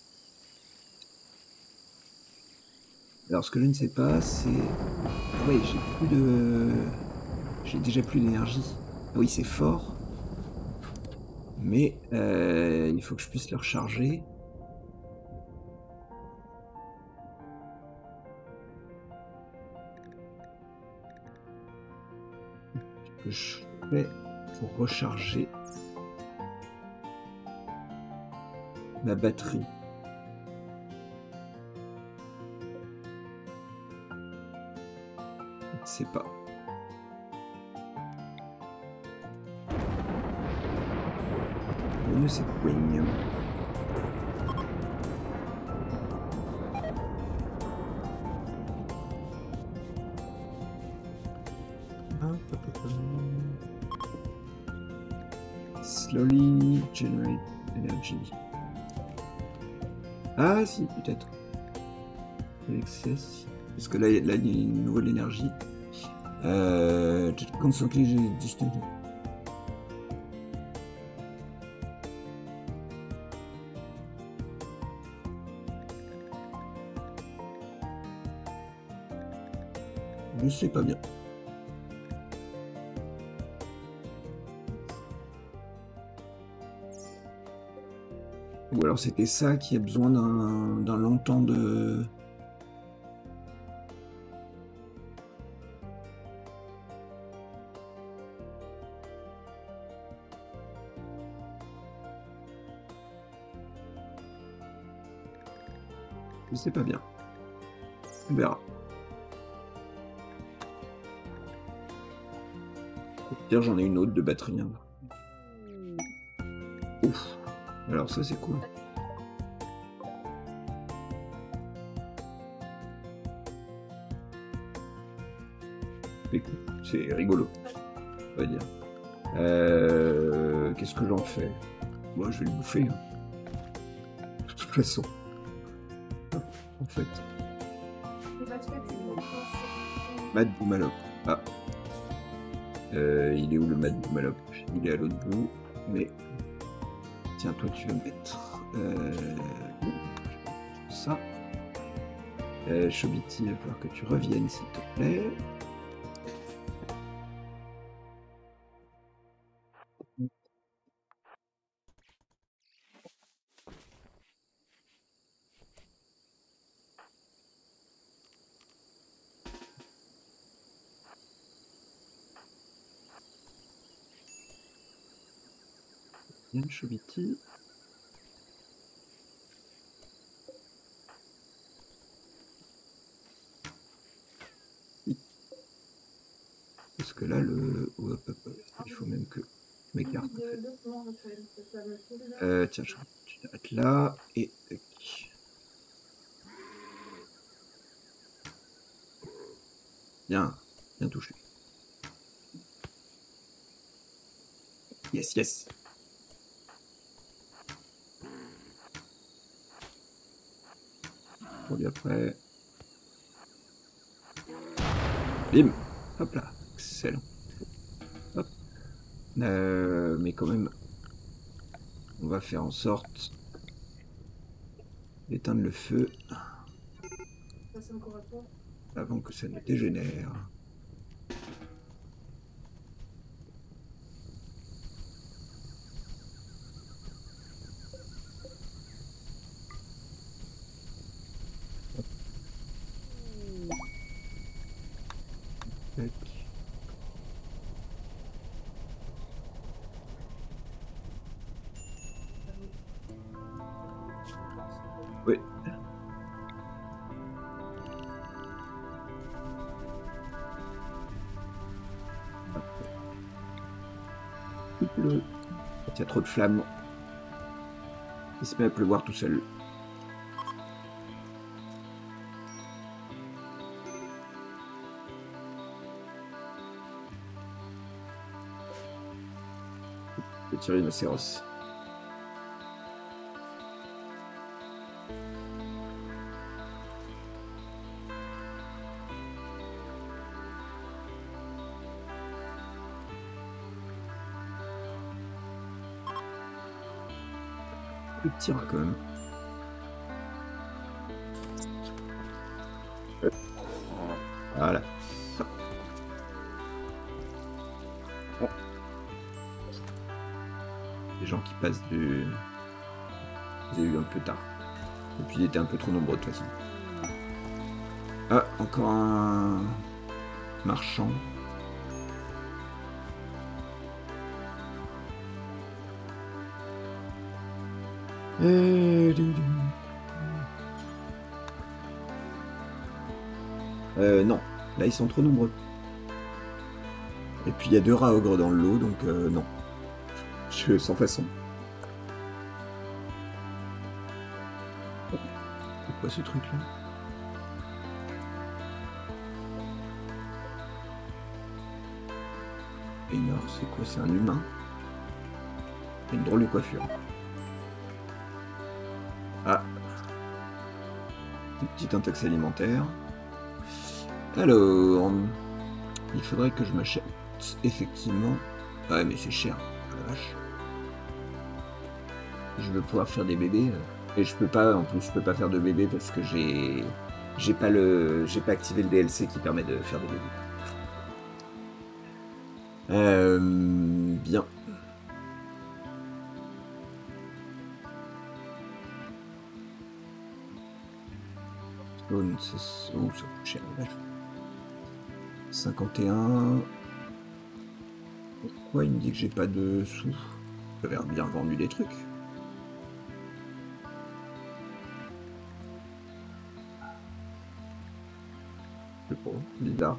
Alors ce que je ne sais pas, c'est... Ouais, j'ai déjà plus d'énergie. Ah oui, c'est fort. Mais il faut que je puisse le recharger. Que je fais pour recharger ma batterie. Je ne sais pas. Je ne sais pas. Slowly generate energy. Ah si, peut-être. Excess. Parce que là, il y a une nouvelle énergie. Constantly distant. Je sais pas bien. Ou alors c'était ça qui a besoin d'un long temps de... Je sais pas bien. On verra. Pire, j'en ai une autre de batterie. Hein. Ouf. Alors ça c'est cool. C'est rigolo, on va dire. Qu'est-ce que j'en fais? Moi je vais le bouffer. Hein. De toute façon. En fait. Mad Boumalop. Ah. Il est où le Mad Boumalop? Il est à l'autre bout. Mais. Tiens, toi tu vas mettre. Ça. Chobiti, il va falloir que tu reviennes s'il te plaît. Chobiti. Parce que là, il faut même que je m'écarte. Tiens, tu t'arrêtes là et bien touché. Yes, yes. Pour lui après. Bim. Hop là. Excellent. Hop. Mais quand même, on va faire en sorte d'éteindre le feu avant que ça ne dégénère. Oui. Il y a trop de flammes. Il se met à pleuvoir tout seul. Petit rhinocéros. Petit rat quand même. Voilà. Bon. Les gens qui passent du... Vous avez eu un peu tard. Et puis il était un peu trop nombreux de toute façon. Ah, encore un marchand. Non, là ils sont trop nombreux. Et puis il y a 2 rats ogres dans le lot, donc non. Sans façon. C'est quoi ce truc là? Énorme, c'est quoi? C'est un humain? Une drôle de coiffure. Ah. Une petite intox alimentaire. Alors, il faudrait que je m'achète effectivement. Ouais, mais c'est cher, la vache. Je veux pouvoir faire des bébés et je peux pas. En plus, je peux pas faire de bébés parce que j'ai pas activé le DLC qui permet de faire des bébés. Bien. Stone, c'est... Oh, ça coûte cher, la vache. 51. Pourquoi il me dit que j'ai pas de sous? J'avais bien vendu des trucs. Je sais pas, bizarre.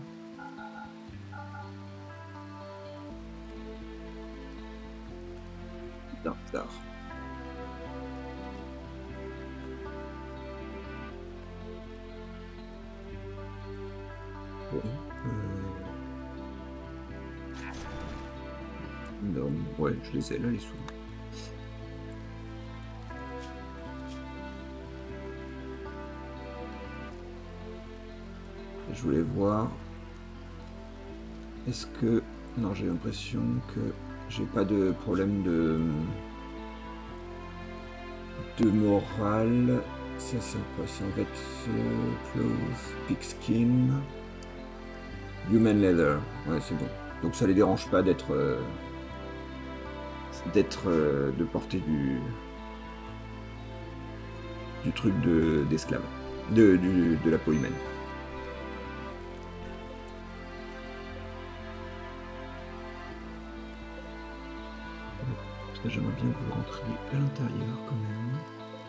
Bizarre. Bon. Non, ouais, je les ai là, les sous. Je voulais voir. Est-ce que... Non, j'ai l'impression que j'ai pas de problème de morale. Ça, c'est quoi? C'est en fait clothes, pigskin, human leather. Ouais, c'est bon. Donc ça les dérange pas d'être de porter du truc d'esclave, de la peau humaine. J'aimerais bien que vous rentriez à l'intérieur quand même.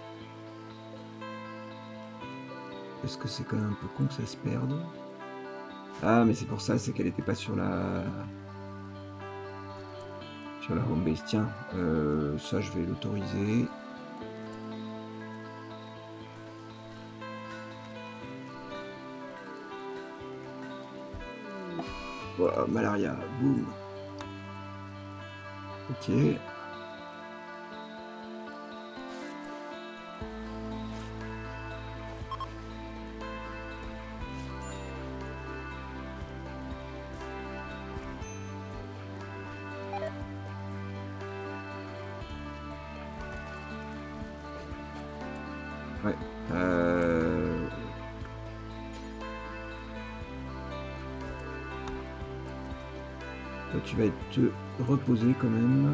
Est-ce que c'est quand même un peu con que ça se perde? Ah, mais c'est pour ça, c'est qu'elle n'était pas sur la home base. Tiens, ça je vais l'autoriser. Voilà, malaria, boum. Ok. Ouais. Toi, tu vas te reposer quand même.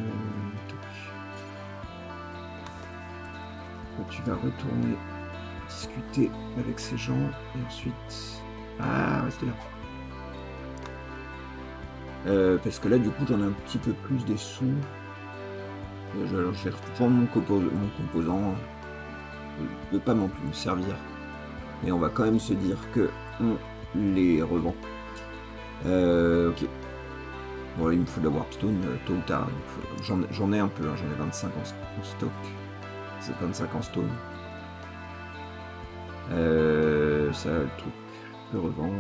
Tu vas retourner discuter avec ces gens et ensuite... Ah, reste là. Parce que là, du coup, j'en ai un petit peu plus des sous. Je vais reprendre mon composant. Il ne peut pas non plus me servir. Mais on va quand même se dire que on les revend. Ok. Bon, il me faut de la warpstone tôt ou tard. J'en ai un peu, hein, j'en ai 25 en stock. C'est 25 en stone. Ça, le truc, je peux revendre.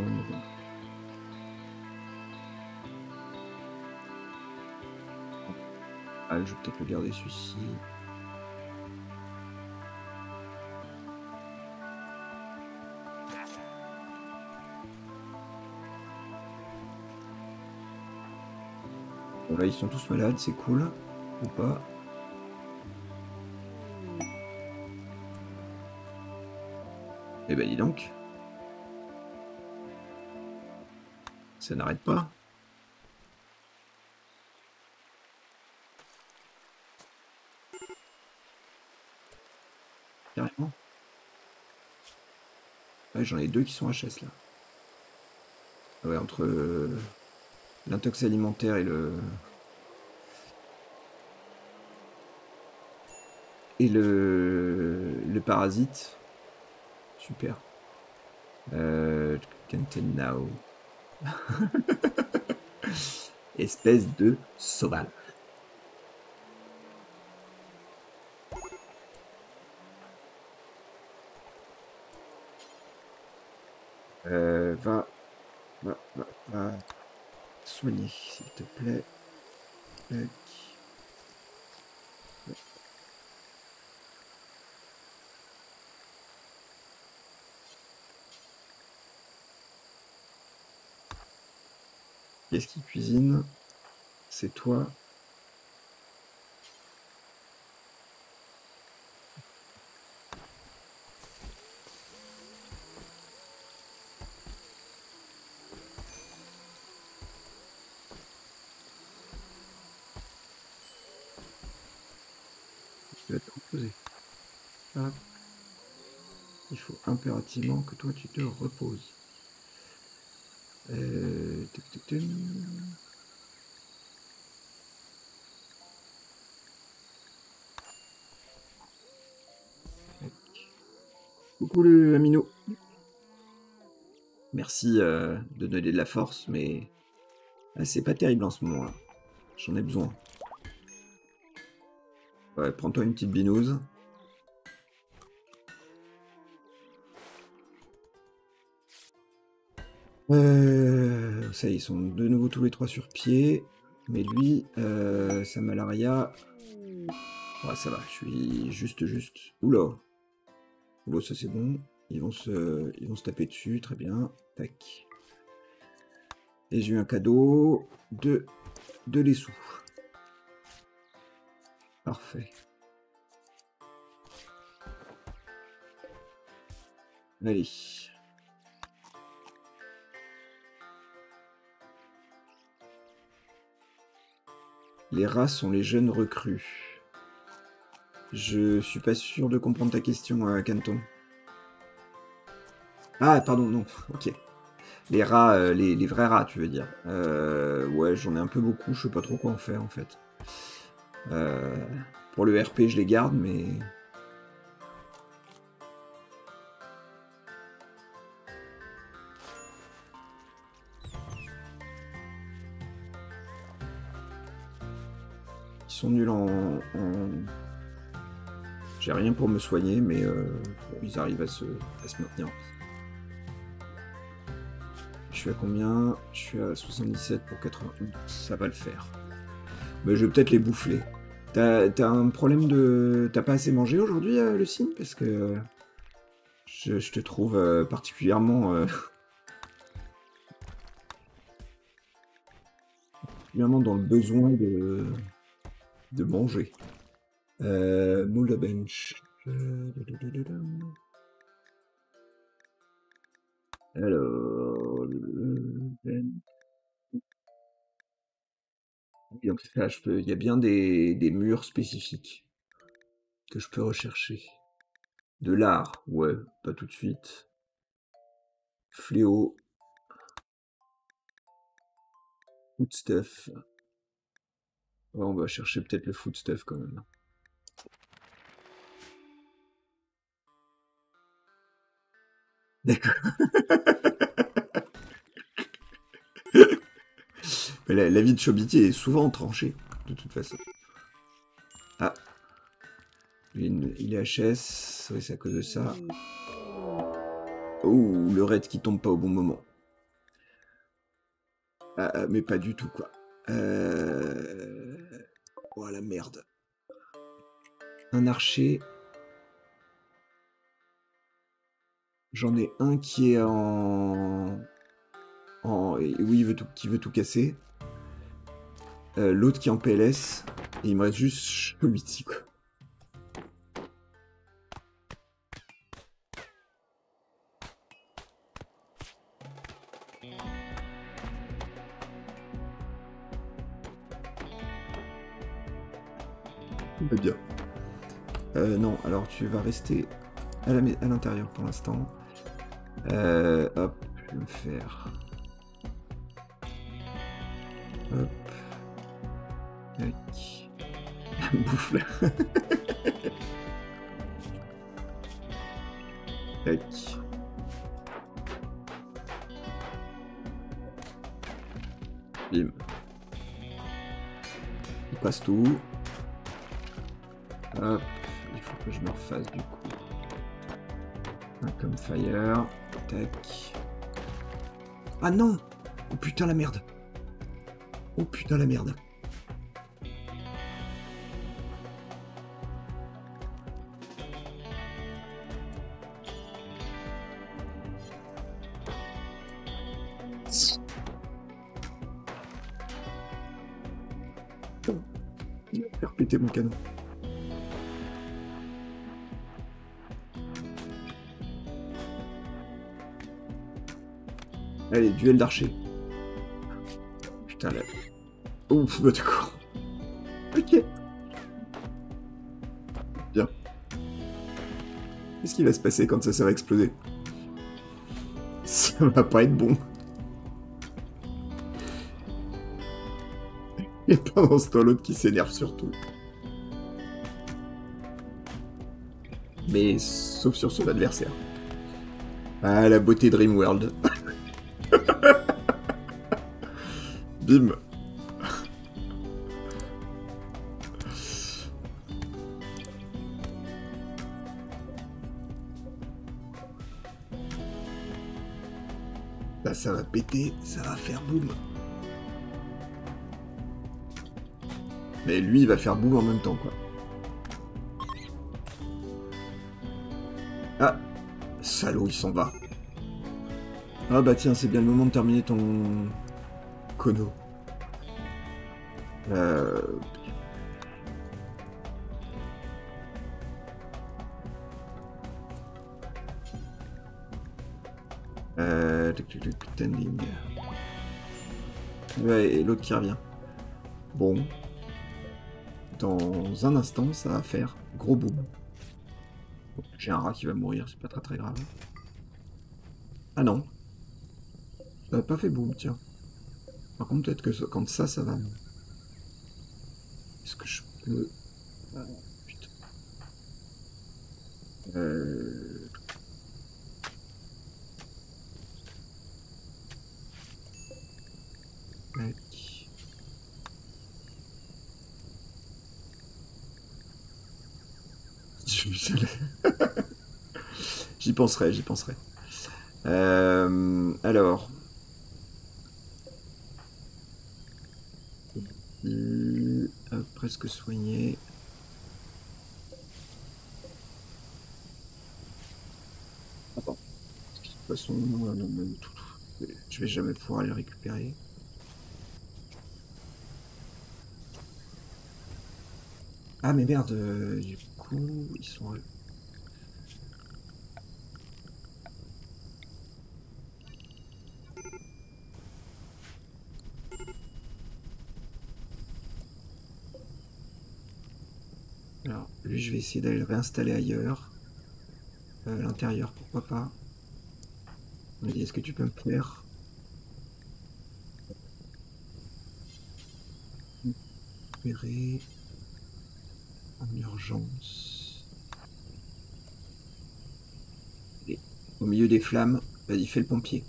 Ah, je vais peut-être le garder celui-ci. Bon, là, ils sont tous malades, c'est cool. Ou pas? Eh ben, dis donc. Ça n'arrête pas. Carrément. Ouais, j'en ai deux qui sont HS là. Ouais, entre l'intox alimentaire et le parasite. Super. Contain now. Espèce de sauvage. Va soigner, s'il te plaît. Tac. Qu'est-ce qui cuisine? C'est toi. Tu vas te reposer. Hop. Il faut impérativement que toi tu te reposes. Coucou le Amino. Merci de donner de la force, mais c'est pas terrible en ce moment-là. J'en ai besoin. Ouais, prends-toi une petite binouse. Ça y est, ils sont de nouveau tous les trois sur pied. Mais lui, sa malaria... Ouais, ça va, je suis juste. Oula. Oula, ça c'est bon. Ils vont se taper dessus, très bien. Tac. Et j'ai eu un cadeau de les sous. Parfait. Allez. Les rats sont les jeunes recrues. Je suis pas sûr de comprendre ta question, Canton. Ah, pardon, non. Ok. Les rats, les vrais rats, tu veux dire. Ouais, j'en ai un peu beaucoup, je sais pas trop quoi en faire, en fait. Pour le RP, je les garde, mais... Ils sont nuls en... J'ai rien pour me soigner, mais bon, ils arrivent à se maintenir. Je suis à combien? Je suis à 77 pour 81. Ça va le faire. Mais je vais peut-être les bouffer. T'as un problème de... T'as pas assez mangé aujourd'hui, le signe? Parce que je te trouve particulièrement... particulièrement dans le besoin de manger. Moule à bench. Alors... Donc ça, il y a bien des murs spécifiques que je peux rechercher. De l'art, ouais, pas tout de suite. Fléau. Foodstuff. Ouais, on va chercher peut-être le foodstuff quand même. D'accord. Mais la vie de Chobiti est souvent tranchée, de toute façon. Ah. Il est HS, ouais, c'est à cause de ça. Oh, le raid qui tombe pas au bon moment. Ah, mais pas du tout, quoi. Oh, la merde. Un archer. J'en ai un qui est oui, qui veut tout casser. L'autre qui est en PLS. Et il me reste juste Chobiti, quoi. Bien. Non, alors tu vas rester à l'intérieur pour l'instant. Hop, je vais me faire... Hop. Tac. Bouffe là. Tac. Bim. Il passe tout. Hop. Il faut que je me refasse du coup. Un comme fire. Tac. Ah non! Oh putain la merde! Oh putain la merde! Il va faire péter mon canon. Allez, duel d'archer. Putain, là. Ouf, bah d'accord. Ok. Bien. Qu'est-ce qui va se passer quand ça va exploser? Ça va pas être bon. Et pendant ce temps, l'autre qui s'énerve surtout. Mais sauf sur son adversaire. Ah, la beauté Dreamworld. Bim. Là, ça va péter, ça va faire boum. Mais lui, il va faire boum en même temps, quoi. Ah, salaud, il s'en va. Ah bah tiens, c'est bien le moment de terminer ton... Kono. Tending. Ouais, et l'autre qui revient. Bon. Dans un instant, ça va faire gros boom. Bon, j'ai un rat qui va mourir, c'est pas très grave. Ah non. Ça n'a pas fait boom, tiens. Par contre, peut-être que quand ça va... Est-ce que je peux... Ah, putain. J'y penserai, j'y penserai. Alors... presque soigné. Attends. De toute façon, je vais jamais pouvoir les récupérer. Ah mais merde, du coup, ils sont... Alors, lui, je vais essayer d'aller le réinstaller ailleurs. À l'intérieur, pourquoi pas. On me dit, est-ce que tu peux me faire récupérer en urgence. Et au milieu des flammes, vas-y, fais le pompier.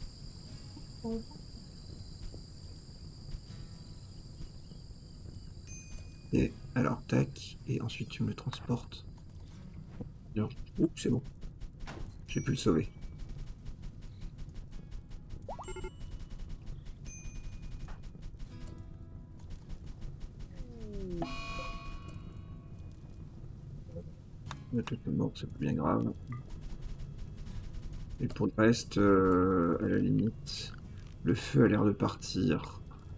Et alors, tac, et ensuite tu me le transportes. Ouh, c'est bon. J'ai pu le sauver. La tête morte, c'est pas bien grave. Et pour le reste, à la limite, le feu a l'air de partir.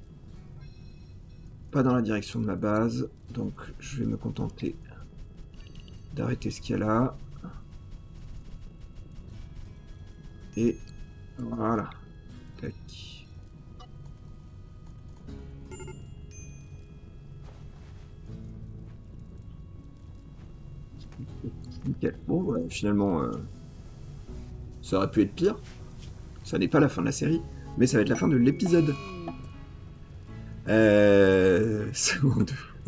Pas dans la direction de ma base, donc je vais me contenter d'arrêter ce qu'il y a là. Et voilà. Tac. Nickel. Bon, ouais, finalement, ça aurait pu être pire. Ça n'est pas la fin de la série, mais ça va être la fin de l'épisode. Seconde.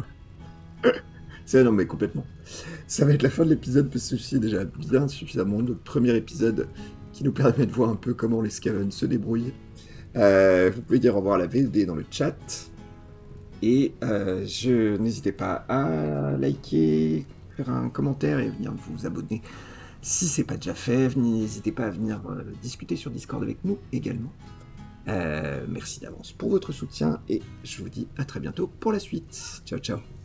Non, mais complètement. Ça va être la fin de l'épisode parce que ceci est déjà bien suffisamment le premier épisode qui nous permet de voir un peu comment les Skaven se débrouillent. Vous pouvez dire au revoir à la VOD dans le chat. Et n'hésitez pas à liker, faire un commentaire et venir vous abonner si c'est pas déjà fait. N'hésitez pas à venir discuter sur Discord avec nous également. Merci d'avance pour votre soutien et je vous dis à très bientôt pour la suite. Ciao, ciao.